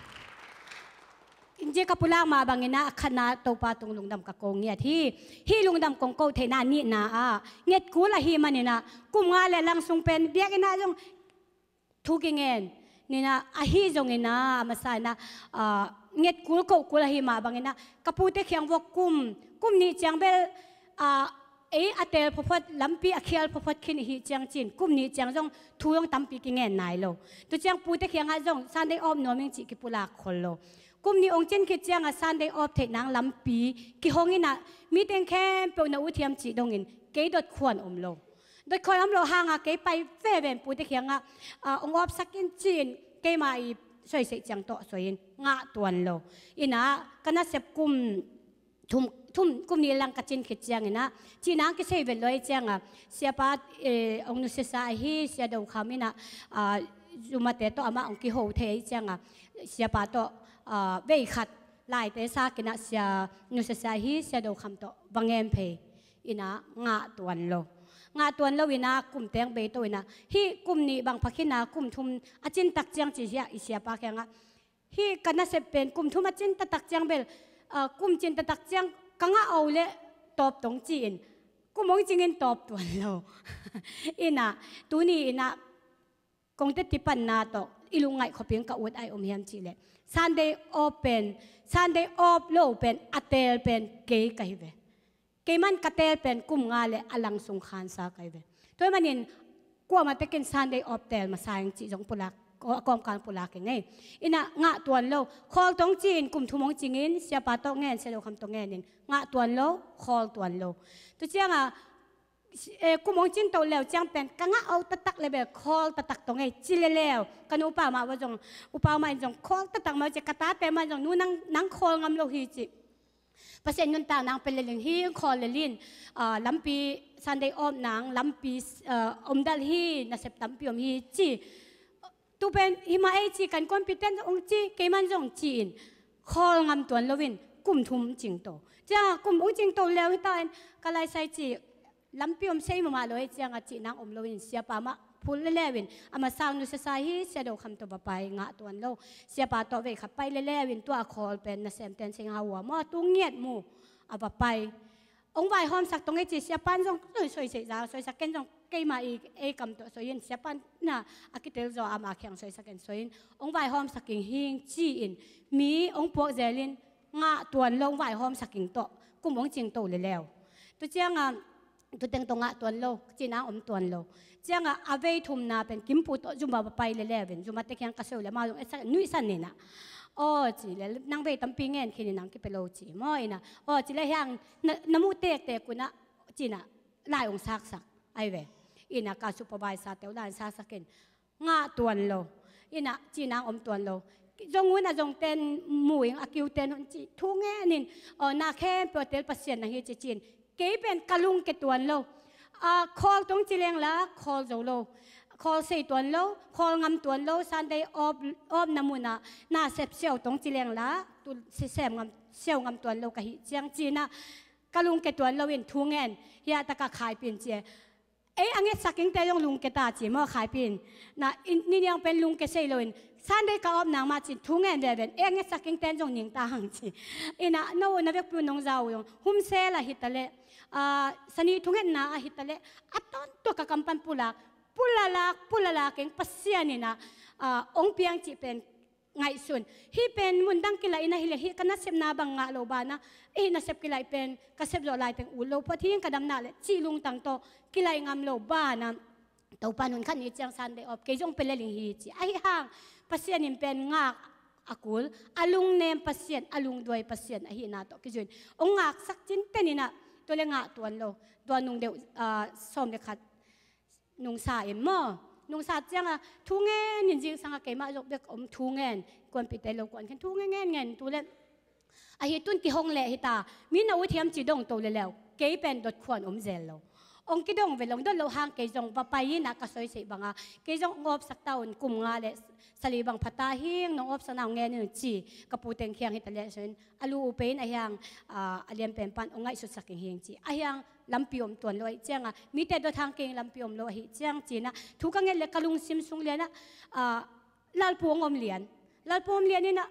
อินเจกับพุลางมาบางนะขณะตัวปาตรงลุงดำกะโกเงียที่ฮีลุงดำกงโกเทนานี่นะเงียกูละหิมันนะกุมงาเลลังซุงเป็นเบียกอินะจงทุกิเงินนี่นะอาฮีจงเงินนะมาใส่นะเงียกูกูกูละหิมาบางนะกระปุเตขียงวกกุมกุมนี่จังเบลเออเตลพอดลำปีอเคียลพอดขินฮีจังจินกุมนี่จังจงทุยงตั้มปีกิเงินนายโลตัวจังปูเตขียงฮะจงสันได้ออมโนมิงจิกิปุลาคนโลกุมนี้องค์เจนคิดจังอ่ะสันได้ออฟเทนางลำปีกิหงินะมีเต็งแค่เปียวนาอุทิมจีดงอินเกยดดควรอมโลโดยคนอมโลห่างอ่ะเกยไปเฟเวนปูเตขียงอ่ะองค์ออฟสักกินจีนเกยมาอีสวยเสียจังโตสวยงะตวนโลอินะกันน่ะเสพกุมทุ่มทุ่มกุมนี้ลังกัดจินคิดจังอินะจีนังกิเซเวลเลยจังอ่ะเสียปัดเออองค์นุสสาฮีเสียดาวขามินะอ่าจุมาเตโตอามาองค์กิโฮเทจังอ่ะเสียปัดโตเวขัดลายเตสากินะเสียนุสสาฮีเสียดาวคำโตบังเงินเพอินะงะตวนโลงาตัวเราวินากุมเตียงเบโตวินะฮีกุมนี้บางพักินากุมทุมอาจินตักเจียงจีเสียอิเสียปากยังอ่ะฮีกันน่ะเสพเป็นกุมทุมอาจินตักเจียงเบลกุมจินตักเจียงกังเอาเล่ตอบตรงจีนกุมมองจีเงินตอบตัวเราอินะตัวนี้อินะคงจะติปันนาโตอิลุงไงเขาเพียงกับอุดไออมเฮียมจีเล่ Sunday open Sunday off low pen atel pen kay kay ve kay man katel pen kum nga le alang sung khan sa kay ve toy manin kwa matekin Sunday off tel masayang chi jong pulak kom kan pulak ngay ina nga tuan lo khol tong chin kum thumong chingin sia pa to ngen se lo kham to ngenin nga tuan lo khol tuan lo to chiangaกุมองจินโตแล้วจังเป็นกังเอาตะตักเลยแบบคอลตะตักตรงไงจิเลแล้วกันอุปามาว่าจงอุปามาจงคอลตะตักมาจะกระตาแต่มาจงนู้นังนังคอลงำโลหิจิเปอร์เซ็นต์เงินต่างนางเป็นเรื่องฮีคอลเลลินลำปีซันเดย์ออมนางลำปีอมดัลฮีนัเซปตัมปีอมฮีจีตูเป็นฮิมาเอจีกันคอมพิวเตอร์องจีเกมันจงจีนคอลงำตัวโลวินกุมทุมจิงโตจ้ากุมองจิงโตแล้วที่ตายกะไลไซจีลำปีอมเซยมาเลยเจียงอาจีนางอมโลวินเสียปามาพูดเล่วินอามาสร้างนุสสาฮีเสียดาวคำตัวไปงะตัวโลเสียปาตัวเวขับไปเล่วินตัวคอลเป็นนัเซมเตนเซงหัวมอตุ้งเงียดมูอาบไปองค์ใบหอมสักตรงไอจีเสียปันจงสวยสวยเสียจ้าสวยสักเกนจงเกยมาอีเอคำตัวสวยยินเสียปันน่ะอากิเตลจออามาเขียงสวยสักเกนสวยยินองค์ใบหอมสักกิ่งหิงจีอินมีองค์พวกเจลินงะตัวโลองค์ใบหอมสักกิ่งโตกุมองจิงโตเลยแล้วตัวเจียงอ่ะตัวเต็งตรงอ่ะตัวโลจีน่าอมตัวโลเจ้าอ่ะอาเวทุมนาเป็นกิมพูตจุ่มบาไปเลยแล้วเป็นจุ่มมาเตะยังกระเซลแล้วมาลงไอ้สักนุ้ยสันนี่นะโอ้จีแล้วนางเวตั้มปีเงินคืนนางกิเปโลจีมอยนะโอ้จีแล้วยังน้ำมูเตะเตะกุนะจีน่ะลายองซักสักไอเวอินะการซูเปอร์ไวซ์เตลลายซักสักกันงาตัวโลอินะจีน่าอมตัวโลจงวันน่ะจงเต้นมวยอากิวเต้นจีทุ่งเงินินอ๋อนาแค่เปิดเตลปัสเซียนนะเฮจิจีนเกยเป็นกะลุงเกตวนโลคอลตรงจีเลียงละคอลโจโลคอลเซตวนโลคอลงำตวนโลซันเดย์ออบออบนามุนะน่าเสพเซียวตรงจีเลียงละตุเสพงำเซียวงำตวนโลกะฮิเจียงจีน่ะกะลุงเกตวนโลวินทุ่งเงินยาตะกะขายเป็นเจเอ้ยอันนี้สักยิ่งแต่ยงลุงเกตาจีมาขายเป็นน่ะนี่ยังเป็นลุงเกเซโลวินซันเดย์ก็ออบนางมาจีทุ่งเงินเดวินเอ้ยอันนี้สักยิ่งแต่ยงหนิงตาหังจีอินะโน่นนับเป็นน้องเจ้ายงหุ่มเซละฮิตาเลสนิทุงเงินนะฮิตาเลอัตอนตัวกับกำปั้นปุลักปุลลักปุลลักเองปัสเซียนี่นะองเปียงจีเป็นไงส่วนฮีเป็นมุนดังกิไลนะฮิเลฮีกันนัเซมนาบังงะโลบานะเอ้นัเซมกิไลเป็นกัเซมโลไลเป็นอุโลพอที่ยังกระดำนาเลจีลุงตังโตกิไลงามโลบานะตัวปานุนขันนี้จังสันเดออบเกยงเป็นเลลิงฮีจีไอห่างปัสเซียนี่เป็นงะ akul alung nem pasien alung doi pasien ahi na to kijuin ongak sak chin tenina to le nga tuan lo tuan nung de som le khat nung sa em mo nung sa chang a thu nge nin jing sang a ke ma jok bek om thu ngen kon pi te lo kon khen thu nge ngen ngen tu le ahi tun ki hong le hita mi na u thiam chi dong to le lew ke pen dot khwan om zel lo ông cái đông về lòng đó lâu hàng cái dòng và bay na cái soi sậy bằng à cái dòng ngọc sắc taun cùng ngà lệ sali bằng phata hieng nong ngọc sanang nghe nên chi kapu teng khiang hita lệ sen alu upen ayang aliam pen pan ông ngay xuất sắc hieng chi ayang lampiom tuan loi chang à mi te do thang keng lampiom loi hi chang chi na thu ka nghe le kalung sim sung le na lal puong om lian lal puong lian ni na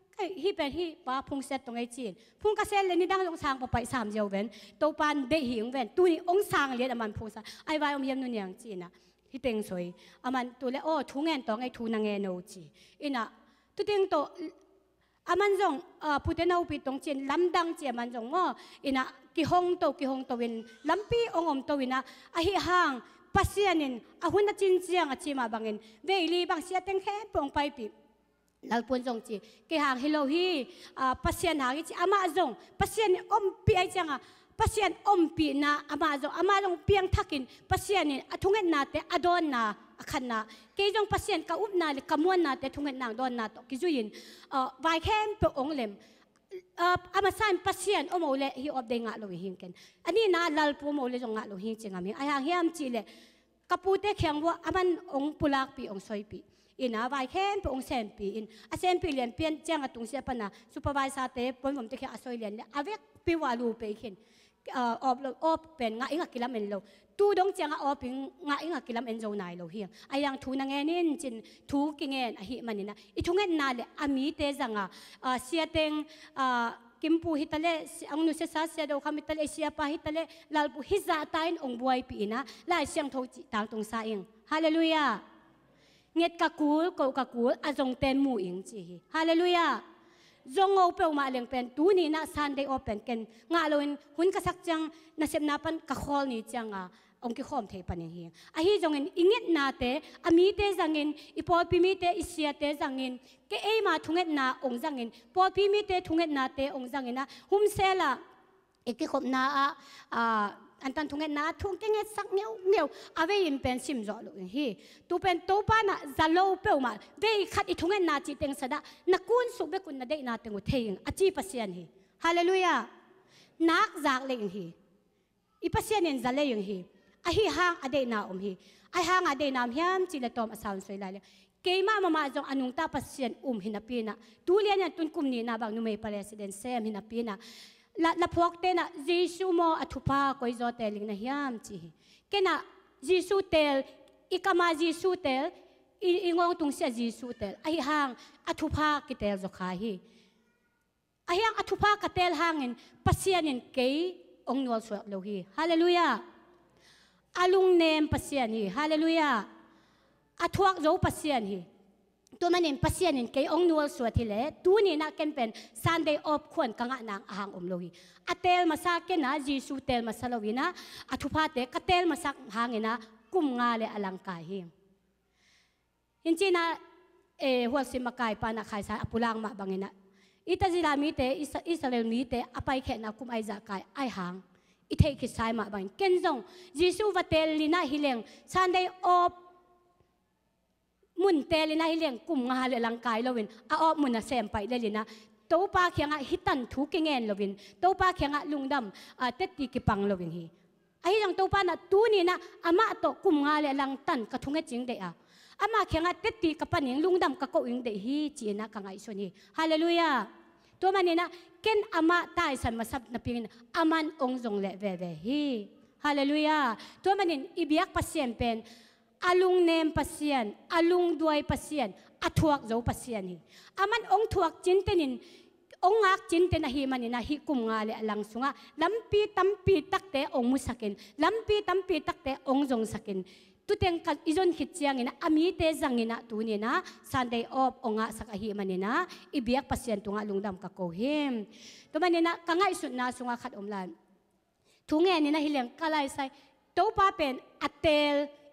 hiเป็นhiป้าพงเสร็จตรงไอ้จีนพงกระเซ็นเลยนี่ดังลงสางไปสามเจ้าเว้นตัวปานเด็กหิงเว้นตัวนี้องศาเลียนมันพงซะไอ้วายอมเยี่ยมนู่นอย่างจีนนะที่เต็งสวยอามันตัวเล่โอ้ทุ่งเงินตัวไอ้ทุ่งนางเงินโนจีอินะตัวเต็งตัวอามันจงพูดถึงเอาไปตรงจีนลำดังเจียมันจงว่าอินะกี่ห้องตัวกี่ห้องตัววินลำปีองอมตัววินะไอ้ห่างปัสยานินอาหุ่นจีนเจียงอาจีมาบังเงินเวลีบางเสียเต็งแค่ปองไปปีลาลปนจงจีเกี่ยงฮิโลฮีปัสยานหากิจอามาจงปัสยานอมปีไอจังอ่ะปัสยานอมปีนะอามาจงอามาจงเพียงทักินปัสยานินอทุ่งเงินนาเตอดอนนาขันนาเกี่ยงปัสยานกะอุบนาหรือกะมวนนาเตทุ่งเงินนางดอนนาตกิจุยินวายแค่เปองเลมอามาสันปัสยานอมโอเลฮิอบเดงะโลหิงกันอันนี้นะลาลปนโมเลจงงะโลหิงจริงอ่ะมีไอ้ห่างเฮียมจีเลกะปูเตเขียงว่าอามันองปุลักปีองซอยปีอินาไว้แค่พระองค์เซมปีอินอาเซมปีเลียนเปลี่ยนเจ้าตุงเสียปนะซูเปอร์ไวซ์เตปนผมจะแค่อาศัยเลียนอาเวกปีวาลูไปขึ้นออบออบเป็นงาอิงกิลามินโลตูดงเจ้าออบเป็นงาอิงกิลามินโจนายโลเฮียไอยังทูนังเงินจินทูกิเงินอหิมันนี่นะอีทุงเงินนาเลอามีเตจังอ่ะเสียเต็งกิมปูฮิตาเลอังนุเสสาเสียดอกคำฮิตาเลเสียปาฮิตาเลลาลปูฮิซาตายนองบวยปีนะลายเสียงทูจิตางตรงสายเองฮาเลลูยาเง็ดกะกูลกกะกูลอาจงเต็นมูอิงจีฮาเลลูยาจงเอาเปลมาเลี้ยงเป็นตูนี่นะซันเดย์โอเปนกันงาลวินหุ่นกษักจังน่าเสพนาปันกะคอลนี่จังอ่ะองค์กิขอมเทปันยังเฮียอาฮีจงเงินอิงเง็ดนาเตอามีเตจังเงินอีพอพิมีเตอิเสียเตจังเงินเกเอมาทุงเง็ดนาองจังเงินพอพิมีเตทุงเง็ดนาเตองจังเงินนะหุ่มเซล่ะอีกกิขอมนาอ่าอันตันทุงเงินนาทุงเงินสักเงี้ยวเงี้ยวเอาไว้ยินเป็นซิมจอลุยฮีตูเป็นตูป้านะจะโลเปลมาเว้ขัดอีทุงเงินนาจีเต็งสดานักกุนสุเบกุนนาเดนาเต็งอุเทียงอาจีปัสยานฮีฮาเลลูยานักจากเลงฮีอีปัสยานินจะเลงฮีอาฮีห่างอเดนาอมฮีไอห่างอเดนามยามจีเลตอมอาสาวสวยเลยเกมามามาจงอนุงตาปัสยานอุมหินาปีนะตูเลียนตุนกุมนีนาบางนุเมย์ปาเลสเดนเซมหินาปีนะละละพวกเตนะเยซูโมอธุภาคอยโจเตลิงนะยามจีเกนะเยซูเตลอีกามาเยซูเตลอีงงตุงเสียเยซูเตลไอห่างอธุภาคกิเตลจขาฮีไอห่างอธุภาคกเตลห่างเงินปัสยานินเกยองนวลสวดโลฮีฮาเลลูยาอาลุงเนมปัสยานีฮาเลลูยาอทวกโจปัสยานีตัวมันเองปัสยานินเกยองนวลสวดที่เล่ตัวนี้นักเก็นเป็นซันเดย์ออฟควรกังนางอ่างอมโลหิอเตลมาสักเกนะเยซูเตลมาสักโลหินะอธุภาเตกเตลมาสักหางนะกุมงาเลอลังกายหิมจริงๆนะเอหัวสิมากายปานะขายสายอปุลังมาบางนะอิตาจิรามีเตอิสราเอลมีเตอไปแค่นะกุมไอจากายไอหางอิเทคิสายมาบางเกนจงเยซูวัเตลลินะฮิเลงซันเดย์ออฟมุนเตลินะฮิเลียงกุมงาเลลังกายโลวินอาอมุนนะเซมไปเลลินะโตปาเขียงะฮิตันทุกเงินโลวินโตปาเขียงะลุงดำเต็ดตีกิปังโลวินฮีไอ้ยังโตปานะตูนี่นะอามาโตกุมงาเลลังตันกระทุงเงจริงเดียอามาเขียงะเต็ดตีกับปันยังลุงดำกะโกอิงเดฮีจีนะกังไอส่วนนี้ฮาเลลูยาตัวมันนี่นะเกนอามาตายสันมาสับนับพิงอามันองจงเลเวเวฮีฮาเลลูยาตัวมันนี่อิบยักปัสเซียนเป็นอาลุงเนมปัสยานอาลุงด้วยปัสยานอาทวกโจปัสยานนี่อามันองทวกจินเตนินองงักจินเตนะฮีมันนี่นะฮีกุมงาเลลังสุงะลำปีตั้มปีตักเตองมุสักินลำปีตั้มปีตักเตองจงสักินตุเตงกัดอิจนขิดเจียงนี่นะอามีเตจังนี่นะตัวนี่นะซันเดย์ออฟองงะสักฮีมันนี่นะอิบยักปัสยานตุงะลุงดำกะโกเฮมตัวมันนี่นะกังไงสุดนะสุงะขัดอมลานทุงเงินนี่นะฮิเลียงกะไลไซโตปาเป็นอเตล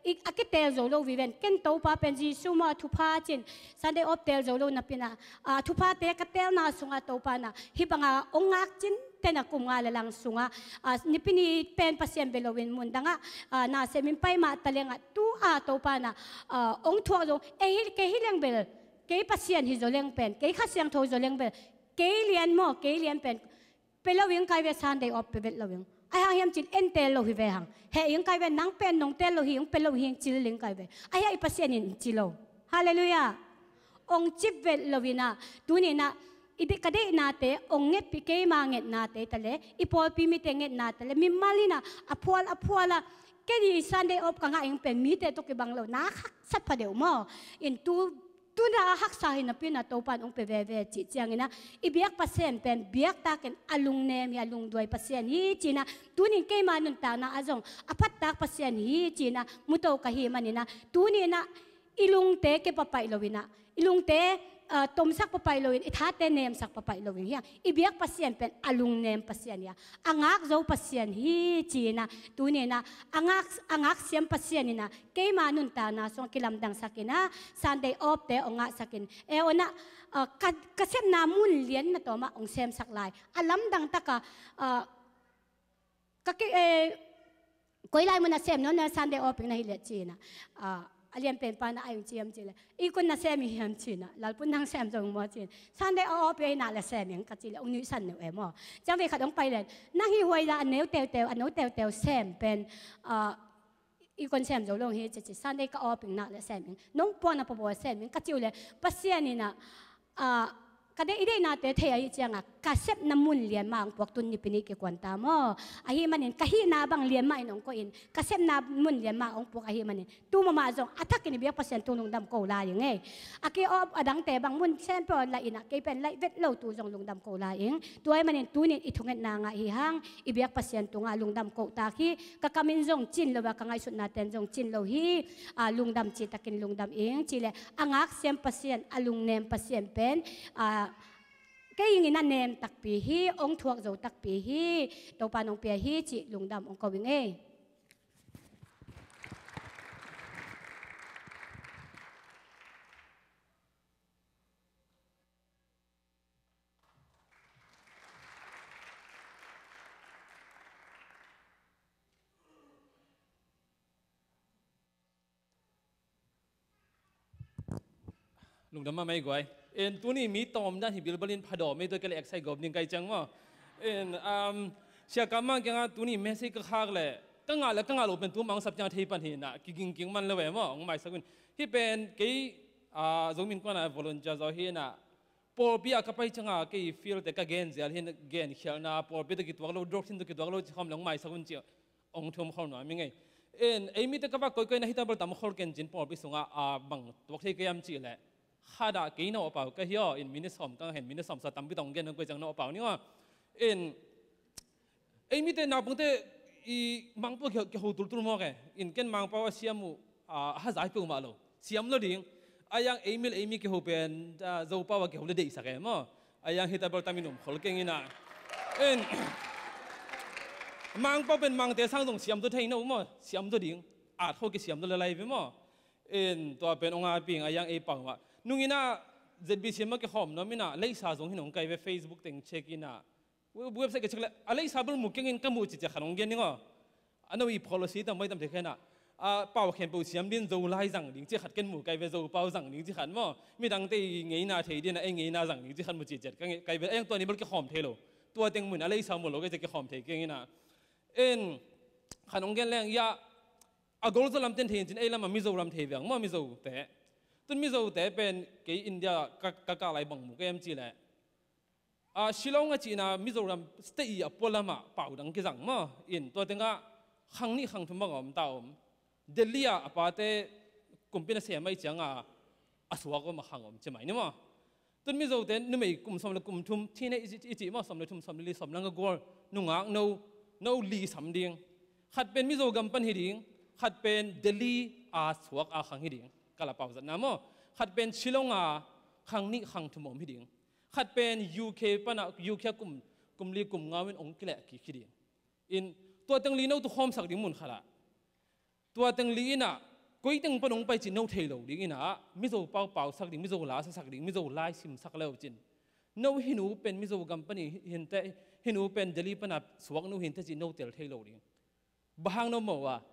อีกอากิเตลโจโลวิเวนเกนโตปาเป็นจีซูมาทุพาจินซันเดออฟเตลโจโลนับปีน่ะทุพาเตกเตลนาสุงาโตปาน่ะฮิบังอาองงักจินเตนักกุมงาเลลังสุงานิปินีเป็นพัศยันเบลวินมุนดังอ่ะนาเซมินไปมาตะเลงอ่ะตูอาโตปาน่ะองทัวร์โจเอฮิเกฮิเลงเบลเกยพัศยันฮิโจเลงเป็นเกยขัศยังโทโจเลงเบลเกยเลียนโมเกยเลียนเป็นเปลวิงไกเวซันเดออฟเปเบลวิงไอ้หางจินเอ็นเตลโลฮิเวหังเฮยังไกเวนังเป็นนงเตลโลฮิยังเป็นโลฮิยังจิลลิงไกเวไอ้ไอ้พัศยันจิโลฮาเลลูยาองจิบเวลโลวินาดูนี่นะอีเด็กกระเดนาเตองเงตปิเกมาเงตนาเตตะเลอีพอลปิมิเตเงตนาเตเลมิมาลีนาอพอลอพอลแกดีซันเดออฟกังอิงเป็นมีเตตุกิบังโลนาฮักสัตพะเดวมออินตูตูนาฮักสาหินปินาโตปันองเปเวเวจิเจียงนะอีเบียกปัสเซนเป็นเบียกตาเกนอลุงเนมีอลุงด้วยปัสเซนฮีจีนะตูนี่เกมานุนตานาอาจงอพัตตาปัสเซนฮีจีนะมุโตกะฮีมันนี่นะตูนี่นะอีลุงเตเกปะไปโลวินะอีลุงเตตมสักปะไปโลวินอิทัตเตเนมสักปะไปโลวินเฮียอีเบียกปัสเซียนเป็นอลุงเนมปัสเซียนเฮียอังอักโจปัสเซียนฮีจีนะตัวนี้นะอังอักอังอักเซียมปัสเซียนนี่นะเกยมานุนตานะส่งกิลำดังสักินะซันเดย์ออฟเตองะสักินเอวนะกัดกระเซ็นนามุนเลียนนะตัวมาองเซมสักลายอัลลัมดังตะกะกะเอก้อยลายมันนะเซมเนาะนะซันเดย์ออฟเป็นนะฮิเลจีนะอาเลียนเป็นปานะอายุเจียมจีเลยอีคนน่ะเซมิเฮียมจีนะหลังปุ่นนั่งเซมจงมัวจีซันเดออไปน่ะละเซมิงกัจจิเลยองนิสันเนี่ยเอมอจังเวขัดองไปเลยนั่งฮิวไว้ละอันเนวเตวเตวอันโนเตวเตวเซมเป็นอีคนเซมจงลงเฮจิจิซันเดก็ออเป็นน่ะละเซมิงน้องปอนะปะบัวเซมิงกัจจิเลยปัสเซียนี่นะก็ได้อีเดนาเตเทียอีจังอ่ะกาเซบน้ำมุนเลียนมาพวกตุนนี่เป็นอีกกวนตามอ๋ออาฮิมันเห็นกะฮีนาบังเลียนมาอินองก็อินกาเซบน้ำมุนเลียนมาองพวกอาฮิมันเห็นตู้มามาจงอัตักนี่เบียกเปอร์เซ็นต์ตุนลงดำโกลาอย่างไงอาเกออดังแต่บางมุนเส้นปอนละอินะเกเป็นไลเวทโลตูจงลงดำโกลาเองตัวไอ้มันเห็นตู้นี่อิทุงเงินนางอีหังอีเบียกเปอร์เซ็นต์ตุงอาลงดำโกตาคีกะกามินจงจินโลว่ากังไงสุดนาเตนจงจินโลฮีอาลงดำจิตตะกินลงดำเองจิเลอังอักเซมเปอร์เซ็นต์อาลงเนมเปอร์เซ็นต์เป็นอ่าก็ยังนั่นเนมตักปีฮีองทวกโจตักปีฮีตัวปานองเปียฮีจิลุงดำองกวิงเอลุงดำมาไม่กวยเอ็นตัวนี้มีตอมด้านหิบิลบลินพาดอไม่ตัวก็เลยเอ็กไซกอบนิ่งไกจังมั้งเอ็นอ่าเชียกามังยังตัวนี้เมสซี่ก็ข้างเลยกังอาแล้วกังอาลูเป็นตัวมังสับจังที่ปันหินะกิงกิงมันเลยมั้งองไม่สักคนที่เป็นกี่อ่าจงมินกว่านะวอลลันจาจอเฮนะพอปีอากับไปจังอากี่ฟิลแต่ก็เกนเซลเห็นเกนเขียนนะพอปีตะกี้ตัวเราดรอปทิ้งตะกี้ตัวเราทำลงไม่สักคนเจียองทุ่มเขาหน่อยมั้งไงเอ็นไอ้มีแต่กับว่าก้อยๆนะที่ตาบอลตามเขาเกนจินพอปีส่งอ่าบังตัวที่เกมจีแหละข้าด่ากี่นอเปล่าก็เฮียอินมินิสอมก็เห็นมินิสอมสตัมพิตองเกนก็จังนอเปล่านี่ว่าเอ็นไอ้มีแต่นาปุ่งเตอีมังปุ่งเกี่ยวกับตุลตุลมอกเออินเกนมังป่าวเสียมูอ่าฮัจายปุ่งมาโลเสียมโลดิ่งอายังเอมิลเอมิเกี่ยวกับเป็นจะเจ้าป่าวเกี่ยวกับเด็กสักเองมั้งอายังฮิตาบอลตามินุมขอลเก่งนี่นะเอ็นมังป่าวเป็นมังเตะสร้างตรงเสียมตัวเทนเอามั้งเสียมตัวดิ่งอาจเขาเกี่ยวเสียมตัวอะไรไปมั้งเอ็นตัวเป็นองค์อาปิงอายังเอปังว่านุ่งอินะเจ็ดบีซีมาเกี่ยวข้องน้องมินะเลยสาสงหินองไกเว็บเฟซบุ๊กเต็งเช็คอินะเว็บไซต์ก็เช็คเลยอะไรสาบรุมุกยังอินกัมพูจิจะขนมเย็นนี่ก็อันนั้นอีพอลิซีทำไม่ทำเท่านั้นอ่าเป่าเขียนปูเสียมดินโจไล่สั่งดิ้งจีขัดกันหมู่ไกเว็บโจเป่าสั่งดิ้งจีขัดมั้งมีดังตีเงี้ยนาเทียนเองเงี้ยนาสั่งดิ้งจีขัดมุจิเจ็ดกันไกเว็บเองตัวนี้มันเกี่ยวข้องเทโลตัวเต็งเหมือนอะไรสามุโลก็จะเกี่ยวข้องเทกันนะเอ็นขนมเย็นแรงยาอากอลจะลำเต็นเทียนจินเอ้ลำมันมิโซลำเทียงมั้งมิโซแต่ตุนมิโซแต่เป็นเกย์อินเดียกักกักอะไรบังมุกเอ็มจีแหละอ่าชิลองกับจีน่ามิโซรัมสเตย์ปอลามาเป่าดังกิจังมั้งอินตัวเต็งก็ขังนี่ขังทุ่มบังอมตาอมเดลียอาปาเต้กุมเป็นเสียไม่จังอ่ะอาสวะก็มาขังอมใช่ไหมนี่มั้งตุนมิโซแต่นึกไม่กุมสมเลยกุมทุ่มที่นี่อีจีมั้งสมเลยทุ่มสมเลยสมลังก็กอลนุ่งอ่างโนโนลีสำเดียงขัดเป็นมิโซกัมปันฮิดิงขัดเป็นเดลีอาสวะอาขังฮิดิงกะลาเป่าจันน้ำมั้งขัดเป็นชิลองอ่ะขังนี่ขังทุ่มอมฮิดิงขัดเป็นยูเคปนะยูเคกุมกุมลีกุมงาวินองค์กิเลกี่ฮิดิงอินตัวตังลีน่าตัวหอมสักดิ่งมุนขละตัวตังลีน่ะกุยตึงปนงไปจินโนเทโลดิ้งนะมิโซเป่าเป่าสักดิ้งมิโซลาสักดิ้งมิโซไล่ซิมสักแล้วจินโนหินูเป็นมิโซกัมปนีเห็นแต่หินูเป็นเดลีปนับสวกนูเห็นแต่จินโนเทลเทโลดิ้งบางโนโมวะ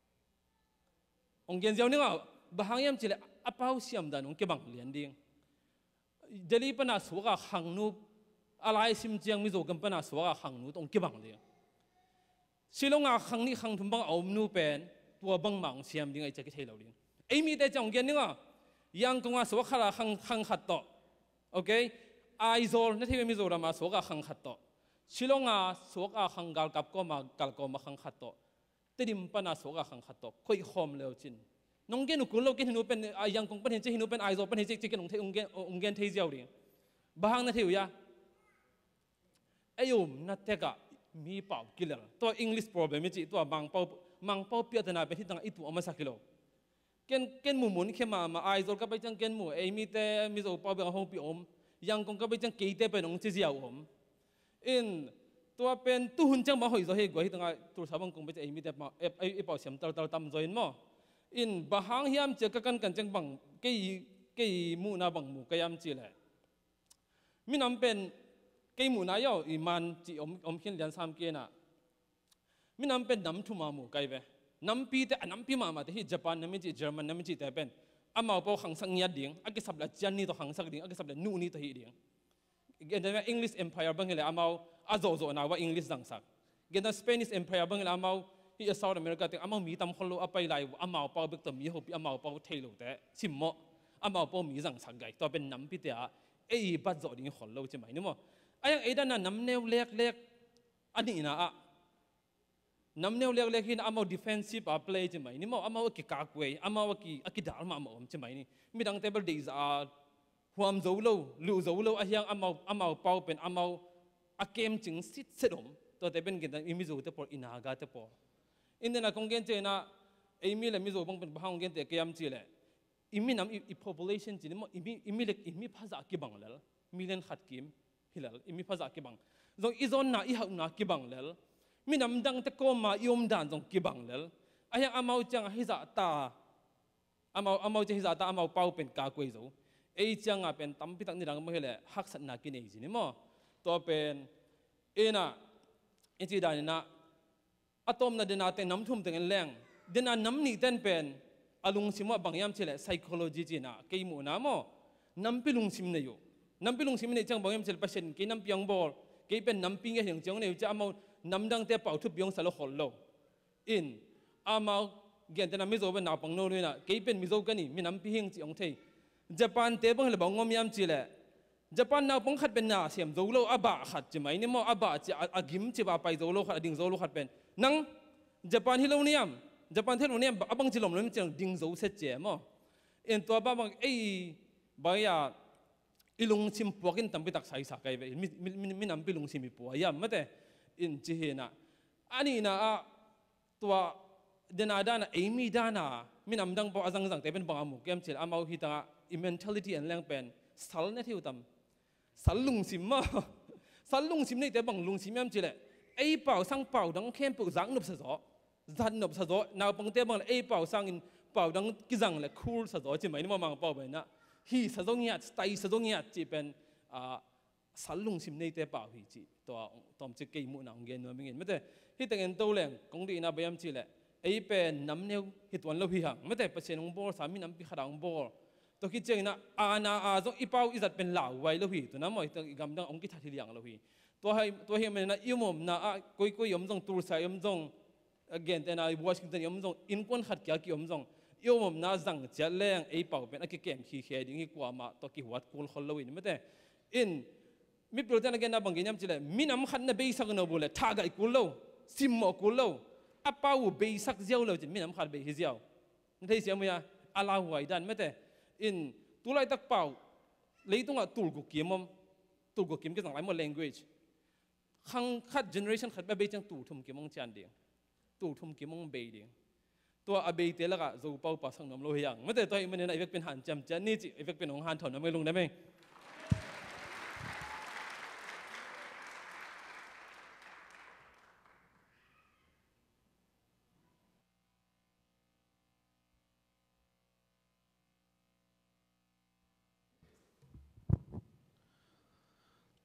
องเกนเจ้าเนี่ยบางยามจิเลอป้าเสียมดานุงเก็บังเลียนดิ้งเดลีปนับสวกขังนูอะไรซิมเจียงมิโซกัมปนับสวกขังนูตรงเก็บังเลียงสิลงอาขังนี้ขังทุ่มบังเอานูเป็นตัวบังมังเสียมดิ้งไอจะกิเทโลดิ้งไอมีแต่จังเกนเนี่ยยังกงอาสวกขลาขังขังขัดต่อโอเคไอโซลนั่นที่มิโซรามาสวกขังขัดต่อชิลงอาสวกอาขังกาลกับก็มากาลก็มาขังขัดต่อแต่ดิมปนาสวกอาขังขัดต่อค่อยคอมเลวจินน้องเกนุกุลเราเกนุเป็นยังคงเป็นเห็นจะเห็นเป็นไอโซเป็นเห็นจะจะเกนองเทองเกนองเกนเทียวดิ้งบางนั่นที่อยู่ยาไอโยมนั่นเทกะมีเป่ากิเลสตัว English problem ไม่จีตัวบางเป่าบางเป่าเปียตนาเป็นที่ตั้งอีตัวมาสักกิโลเกนเกนหมุนหมุนเข้ามามาไอโซก็ไปจังเกนหมุไอมีแต่มีโซเป่าเป็นห้องปีอมยังคงก็ไปจังเกยเตเป็นองค์ที่เจียวอมอินตัวเป็นตู้หุ่นจังมาหอยโซเฮกว่าที่ตั้งตัวสาวบางคงไปจังไอมีแต่มาไอไอเป่าเสียมตลตลตำโซอินมั้งอินบางยามเจอกันกันจังบางเกยเกยมูนาบางมูกยามจีเลยมีน้ำเป็นเกยมูนายออีมันจีอมอมเขียนเรียนสามเกน่ะมีน้ำเป็นน้ำทุ่มมามูไกเวน้ำปีแต่น้ำปีมามาแต่ที่ญี่ปุ่นน้ำมีจีเยอรมันน้ำมีจีแต่เป็นอามาเอาขังสังยัดดิ่งอากิสับละจันนี่ตัวขังสักดิ่งอากิสับละนูนี่ตัวฮีดิ่งเกินแต่ว่า English Empire บางอย่างอามาอาโซโซนะว่า English ดังสักเกินแต่ Spanish Empire บางอย่างอามาที่ South America แต่อามามีตำคนโลอาไปไล่อามาเอาเบิกตัวมีหัวปีอามาเอาเทโลแต่สิมโมอามาเอามีสังสักไงตัวเป็นน้ำปีแต่ไอ้บัดโซดิ่งคนโลใช่ไหมนี่มั้งไอ้ยังไอ้ด้านนั้นน้ำเนวเล็กเล็กอันนี้นะอะน้ำเนวเล็กเล็กที่อามา defensive อ่ะ play ใช่ไหมนี่มั้งอามาว่ากี่กากเวยอามาว่ากี่อากิดาลมามาอมใช่ไหมนี่มีดัง table days อ่ะหัวมโจโลลูโจโลไอ้ยังอามาอามาเป่าเป็นอามาอาเกมจึงสิทธิ์เสด็จตัวแต่เป็นกินแต่อิมิโซเตปออินากาเตปออินเดียนะคงเกณฑ์เจนะไอ้มีเลยมิโซบังเป็นบ้างเกณฑ์แต่เกมจีเลยอิมิน้ำอี population จีนี่มั้งอิมิอิมิเล็กอิมิภาษากี่บังแล้วมิเลนขัดกิมฮิลล์อิมิภาษากี่บังจงอีโซนน่ะอีหักน่ะกี่บังแล้วมีน้ำดังตะโกมาอิอมด่านจงกี่บังแล้วไอ้ยังอามาจังฮิซาตาอามาอามาจังฮิซาตาอามาเป่าเป็นกากวยโซไอ้จังอ่ะเป็นตั้มพิทักษ์นี่ดังมั้งเหรอฮักสันนักกินเองจีนี่มั้งตัวเป็นเอ็น่ะไอ้จีดานี่นะอะตอมน่ะเดน่าแต่น้ำทุ่มแต่เงินแรงเดน่าน้ำนี่เต้นเป็นอารมณ์สิมว่าบางยามเฉลย psychology จีน่ะเกี่ยมูนะมั้งน้ำพิลุงสิมเนี่ยอยู่น้ำพิลุงสิมเนี่ยจังบางยามเฉลยเปอร์เซ็นต์กี่น้ำเปียงบอลกี่เป็นน้ำปิงอย่างจังเนี่ยจะเอามาน้ำดังแต่เป่าทุบยงสารขอลโลอินเอามาเกี่ยนแต่น้ำมิโซเป็นน้ำปังโน่ด้วยนะกี่เป็นมิโซกันนี่มีน้ำปิงจีองเทยญี่ปุ่นเตะบังเลยบางงอมยามเฉลยญี่ปุ่นน้ำปังขัดเป็นน้าเสียมโซโลอาบะขัดใช่ไหมนี่มั้งอาบะจะอากิมจะบาไปโซโลขัดดิ่งโซโลขัดเป็นนั่งญี่ปุ่นฮิโลเนียมญี่ปุ่นที่โรงเรียนอาบังจิลมเลยมันจะดิ่งโซเสเจมั้งเอ็นตัวบ้าบางไอ้บางอย่างอีลุงชิมปวกินตั้มไปตักใส่สักไก่ไปมีมีมีน้ำไปลุงชิมปัวยามไม่แต่อินจีเฮนะอันนี้นะตัวเดนาดานะเอมี่ดานะมีน้ำดังปอจังจังแต่เป็นบางหมู่เกมเชลอามาฮิตาอิ mentality อันแรงเป็นสัลเนี่ยที่อุตมสัลลุงชิมมาสัลลุงชิมนี่แต่บางลุงชิมยามเชลไอ้เป่าสังเป่าดังเข้มปุกจังนบสะจอจันนบสะจอนาปังเตบังไอ้เป่าสังอินเป่าดังกิจังเลยคูลสะจอใช่ไหมนี่มามังเป่าไปนะฮีสะจงยัดสไตสะจงยัดจีเป็นสัลลุงชิมนี่แต่เป่าฮีจีตัวตอมจะเกี่ยมูนางเงินว่าไม่เงินไม่แต่ที่แต่เงินโตแรงคงดีนะพยายามจีเลยไอ้เป็นน้ำเนื้อหิตวันเราพิหังไม่แต่เปอร์เซ็นต์ของบอลสามีน้ำพิขดางบอลตัวคิดเจงนะอาณาอาจงอีเป้าอีจัดเป็นเหล่าไว้เราพิตัวน้ำมวยตัวกำดังองค์กิทัดที่เลี้ยงเราพิตัวให้ตัวเฮียมันนะอิ่มนะอ่ะกุยกุยยมจงตูร์ใส่ยมจงเกณฑ์แต่นะวอชิงตันยมจงอินควนขัดเกี่ยวกับยมจงยมนะจังจะแรงไอ้เป่าเป็นอะไรเกมขี้เขียดิ้งกว่ามาตัวกี่วัดกูคนเราอินไม่แต่อินมีโปรตีนอะไรกันนะบางอย่างจีเลยมีน้ำขันนะเบย์สักโนบุเลยท่ากับกูเราซิมหมอกูเราอาเป้าเบย์สักเจ้าเราจะมีน้ำขันเบย์เจ้านั่นที่เสียมั้ยอะอะไรหัวไอ้ดันไม่แต่อินตัวไรตักเป่าเลยต้องเอาตูร์กุกิมมตูร์กุกิมก็ต่างหลายหมด language ขังขัด generation ขัดเบย์จังตูร์ทุ่มกิมมงจันเดียงตูร์ทุ่มกิมมงเบย์เดียงตัวอเบย์เตละก็จะเป่าปัสสังน้ำโลหิยังไม่แต่ตัวมันเนี่ยไอ้เวกเป็นหันจำจันนี่จิไอ้เวกเป็นของหันถอนน้ำไม่ลงได้ไหม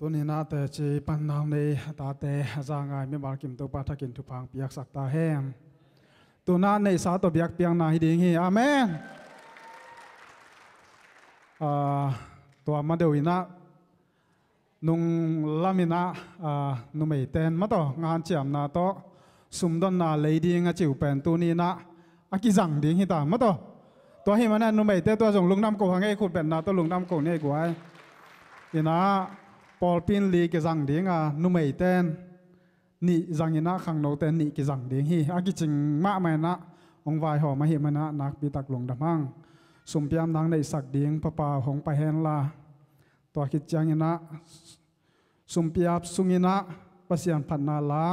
ตัวนี้น่าแต่จีปันนาวในตาแต่จางไงไม่บาลกิมตัวปาทักินทุพังเปียกสักตาแห้งตัวนั้นในสาตัวเบียกเปียงนาฮิดิงฮีอาเมนตัวมาเดวินะนุงลามินะนุไม่เต้นมาต่องานเจียมนาโตสุมดอนนาเลยดิ้งจิวเป็นตัวนี้นะอากิจังดิ้งฮิตามาต่อตัวให้มันนั่นนุไม่เต้ตัวส่งลุงน้ำโกหังไอ้ขุดเป็นนาตัวลุงน้ำโกเนี่ยกูไอ้ยินะปอลปินลีกิจังดิ้งอ่ะนุไม่เต้นนี่จังยินะขังโนเต้นนี่กิจังดิ้งฮีอากิจิงมาไม่นะองวายหอมาเห็นมันนะนักปีตักลงดำมั่งสมเปียมนางในสักดิ้งปะปาหงไปเฮนลาตัวคิดจังยินะสมเปียบสุงินะปัสยันพันนาละ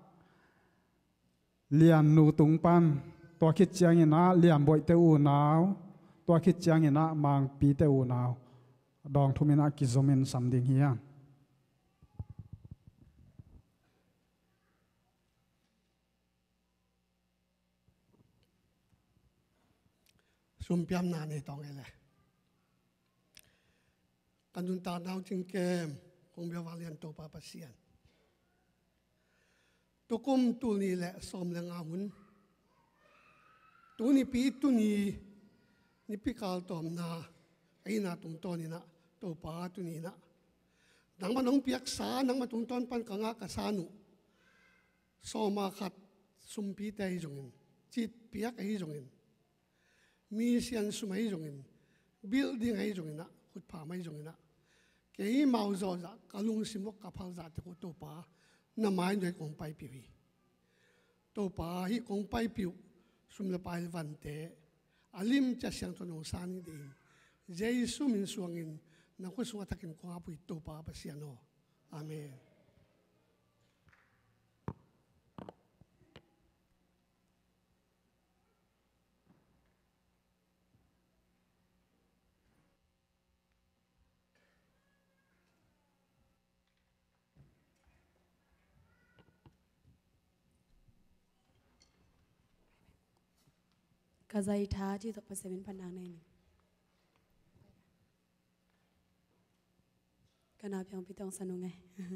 เลียนนูตุงปันตัวคิดจังยินะเลียนบ่อยเตอูนาวตัวคิดจังยินะมังปีเตอูนาวดองทุมินะกิจมินสัมดิงเฮียสมเปียมนาในตองไงเลยกันดุนตาดาวจิงเกมคงเบียวาเลียนตัวปาปัสเซียนตัวกุมตัวนี้แหละสมแรงอาหุนตัวนี้ปีตัวนี้นี่ปีกาลตอมนาไอ้นาตรงต้นนี่นะตัวปาตัวนี้นะนังมันน้องเปียกสานังมาตรงต้นปันกังอากาสานุสอมาขัดสุมปีเตยจงอินจิตเปียกไอ้จงอินมีเสียนสุมัยจงอินบิลดิ้งไอ้จงอินนะขุดผาไม่จงอินนะเกี่ยเมาจอจะกะลุงสิมกกับพาจัดที่ตัวป่าน้ำไม้ด้วยกงไปผิวตัวป่าที่กงไปผิวสุมละไปวันเตะอาลิมจะเสียงตัวน้องสานี่ดีเจสุมินสวงอินนักวิศวกรรมกว่าปุยตัวป่าเปเสียโนอาเมนกระใจท้าที่ตกไปเซเว่นพันนางในหนึ่งก็น่าเพียงพี่ต้องสนุกไง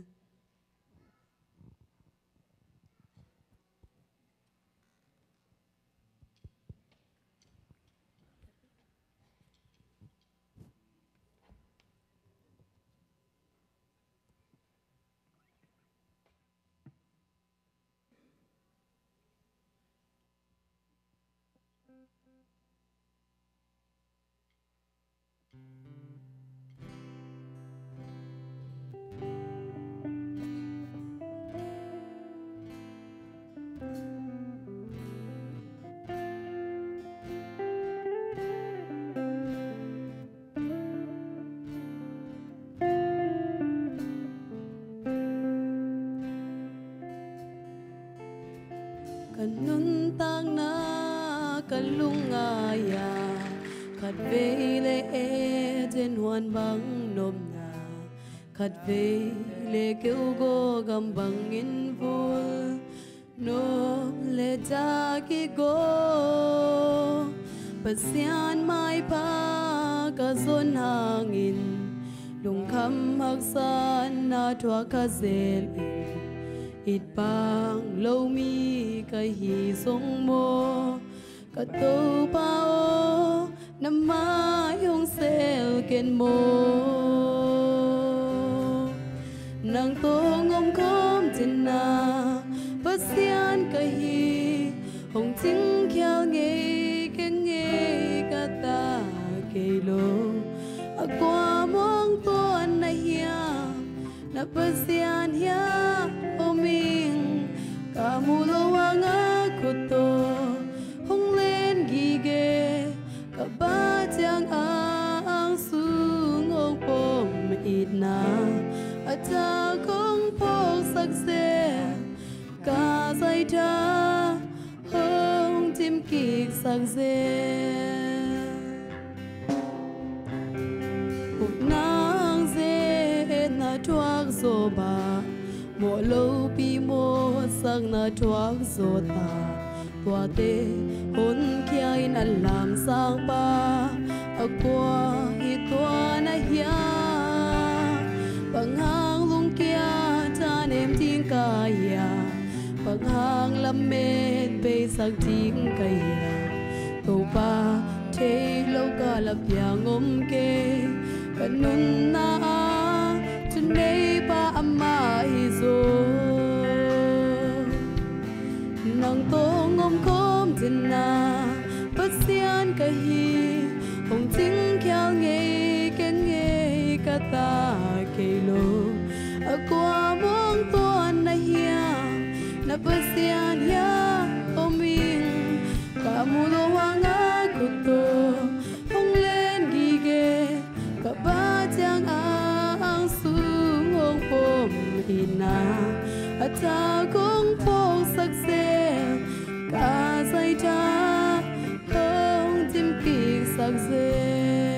กันนุนตังนากันลุงอาญาขัดเวเลเอเจนหวนบังนมนาขัดเวเลเกียวโกกำบังอินฟูนมเลจากิโกปัสยานไม่พากะซนหางอินลุงคำหักสานนาทวกะเซลอินอิดบางโลมีกะฮีทรงโมกะตูปาโอน้ำมายงเซลเกนโมนางโตงมคอมจินนาปัสยานกะฮีหงจิงเขียวเงยเกงเงยกะตาเกโลอากวามองตัวนาเฮียna pasian ya oming kamulo ang ako to hong len gige kabatyang ang sungong pom itna at akong pong sakse kasay ta hong timkik sakse thuốc zo ba mo lâu pi mo sang na thuốc zo ta tua te hôn kia in an làm sang ba a qua hi tua na hia bằng hang lu bằng hàng lâm men bê sang tiếng cây tàu ba thế lâu cả lập yang ôm kê cần nun na chân đây ba amma izo nang tong ôm khom chân na bất xian cái hi hồng chính khéo nghe cái nghe cả ta kê lô ở qua mong tuan na hiang na bất xian ya ôm mình cả mù lô hoang á của tôi không lên ghi ghê cả ba chàng ang xuống hông phôm ina ở cha cũng phô sắc xe cả dây cha không tim kỳ sắc xe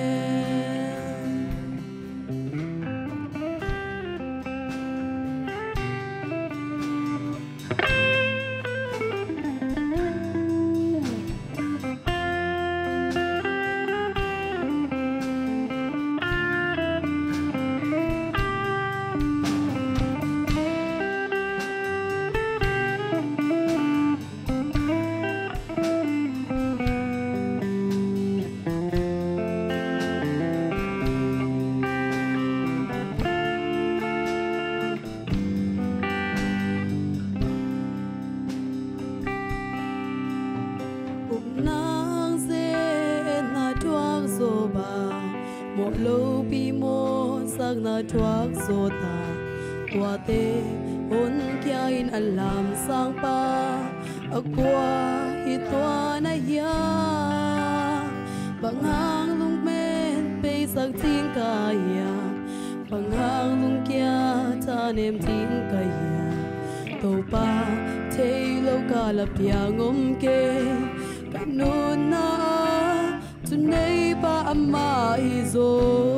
thuốc zo ta qua te hôn kia in alam sang pa aqua hi toa na ya bằng hang lung men pe sang tin ka ya bằng hang lung kia ta nem tin ka ya to pa te lo ka la pia ngom ke kanun na tu nei pa amma izo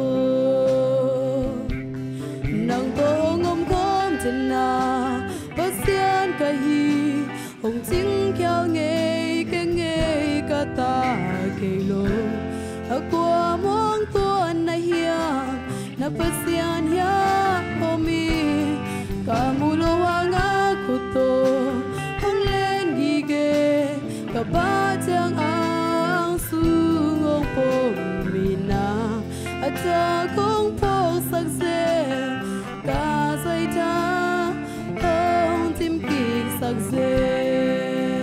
nang to ngom khom chân na bất xian ka hi hồng chính khéo nghe cái nghe cả ta kê lô ở qua mong tuan na hiang na bất xian ya omi cả mù lô hoa ngã của tôi không lên ghi ghê cả ba chàng ang xuống ngông phô mina ở cha cũng phô sắc xe cả dây ta không tim kỳ sắc xe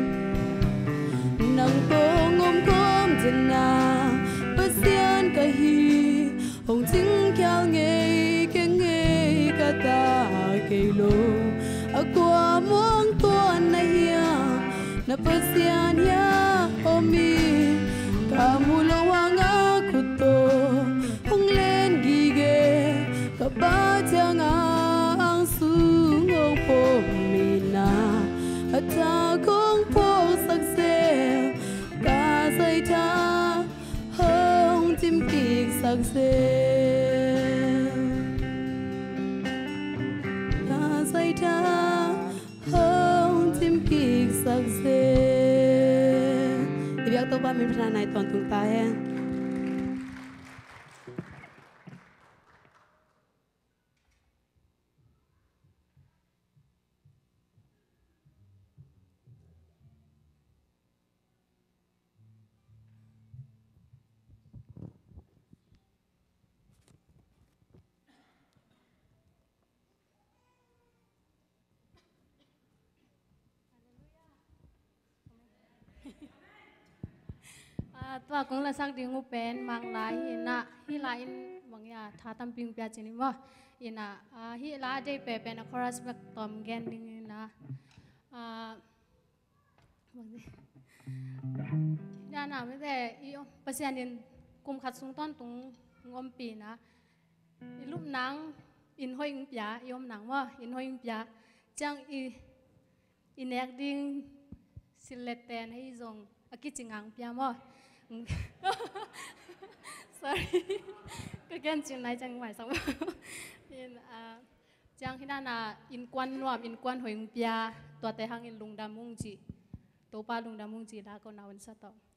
nang to ngom khom chân na bất xian ka hi hồng chính khéo nghe cái nghe cả ta kê lô ở qua mong tuan na hiang na bất xian ya omi cả mù lô hoa ngã của tôi không lên ghi ghê cả ba chàng ang xuống ngông phô mina ở cha cũng phô sắc xe cả dây ta hông tim kỳ sắc xe cả dây ta hông tim kỳ sắc xe thì việc tôi ba mình phải này toàn chúng ta hen tua cũng là sang tiếng ngô pen mang lại ina hi la in bang ya tha tam ping pia chini mo ina hi la de pe pen chorus back tom gen ding ina a ya na me de io pasian in kum khat sung ton tung ngom pi na i lup nang in hoing pia yom nang mo in hoing pia chang i inek ding sileten hay zong akichingang pia mo sorry cái gen chuyện này chẳng phải xong in chẳng khi nào là in quan loam in quan hồi pia tua tây hang in lung đam mung chi tổ pa lung đam mung chi đã có nào in sát tao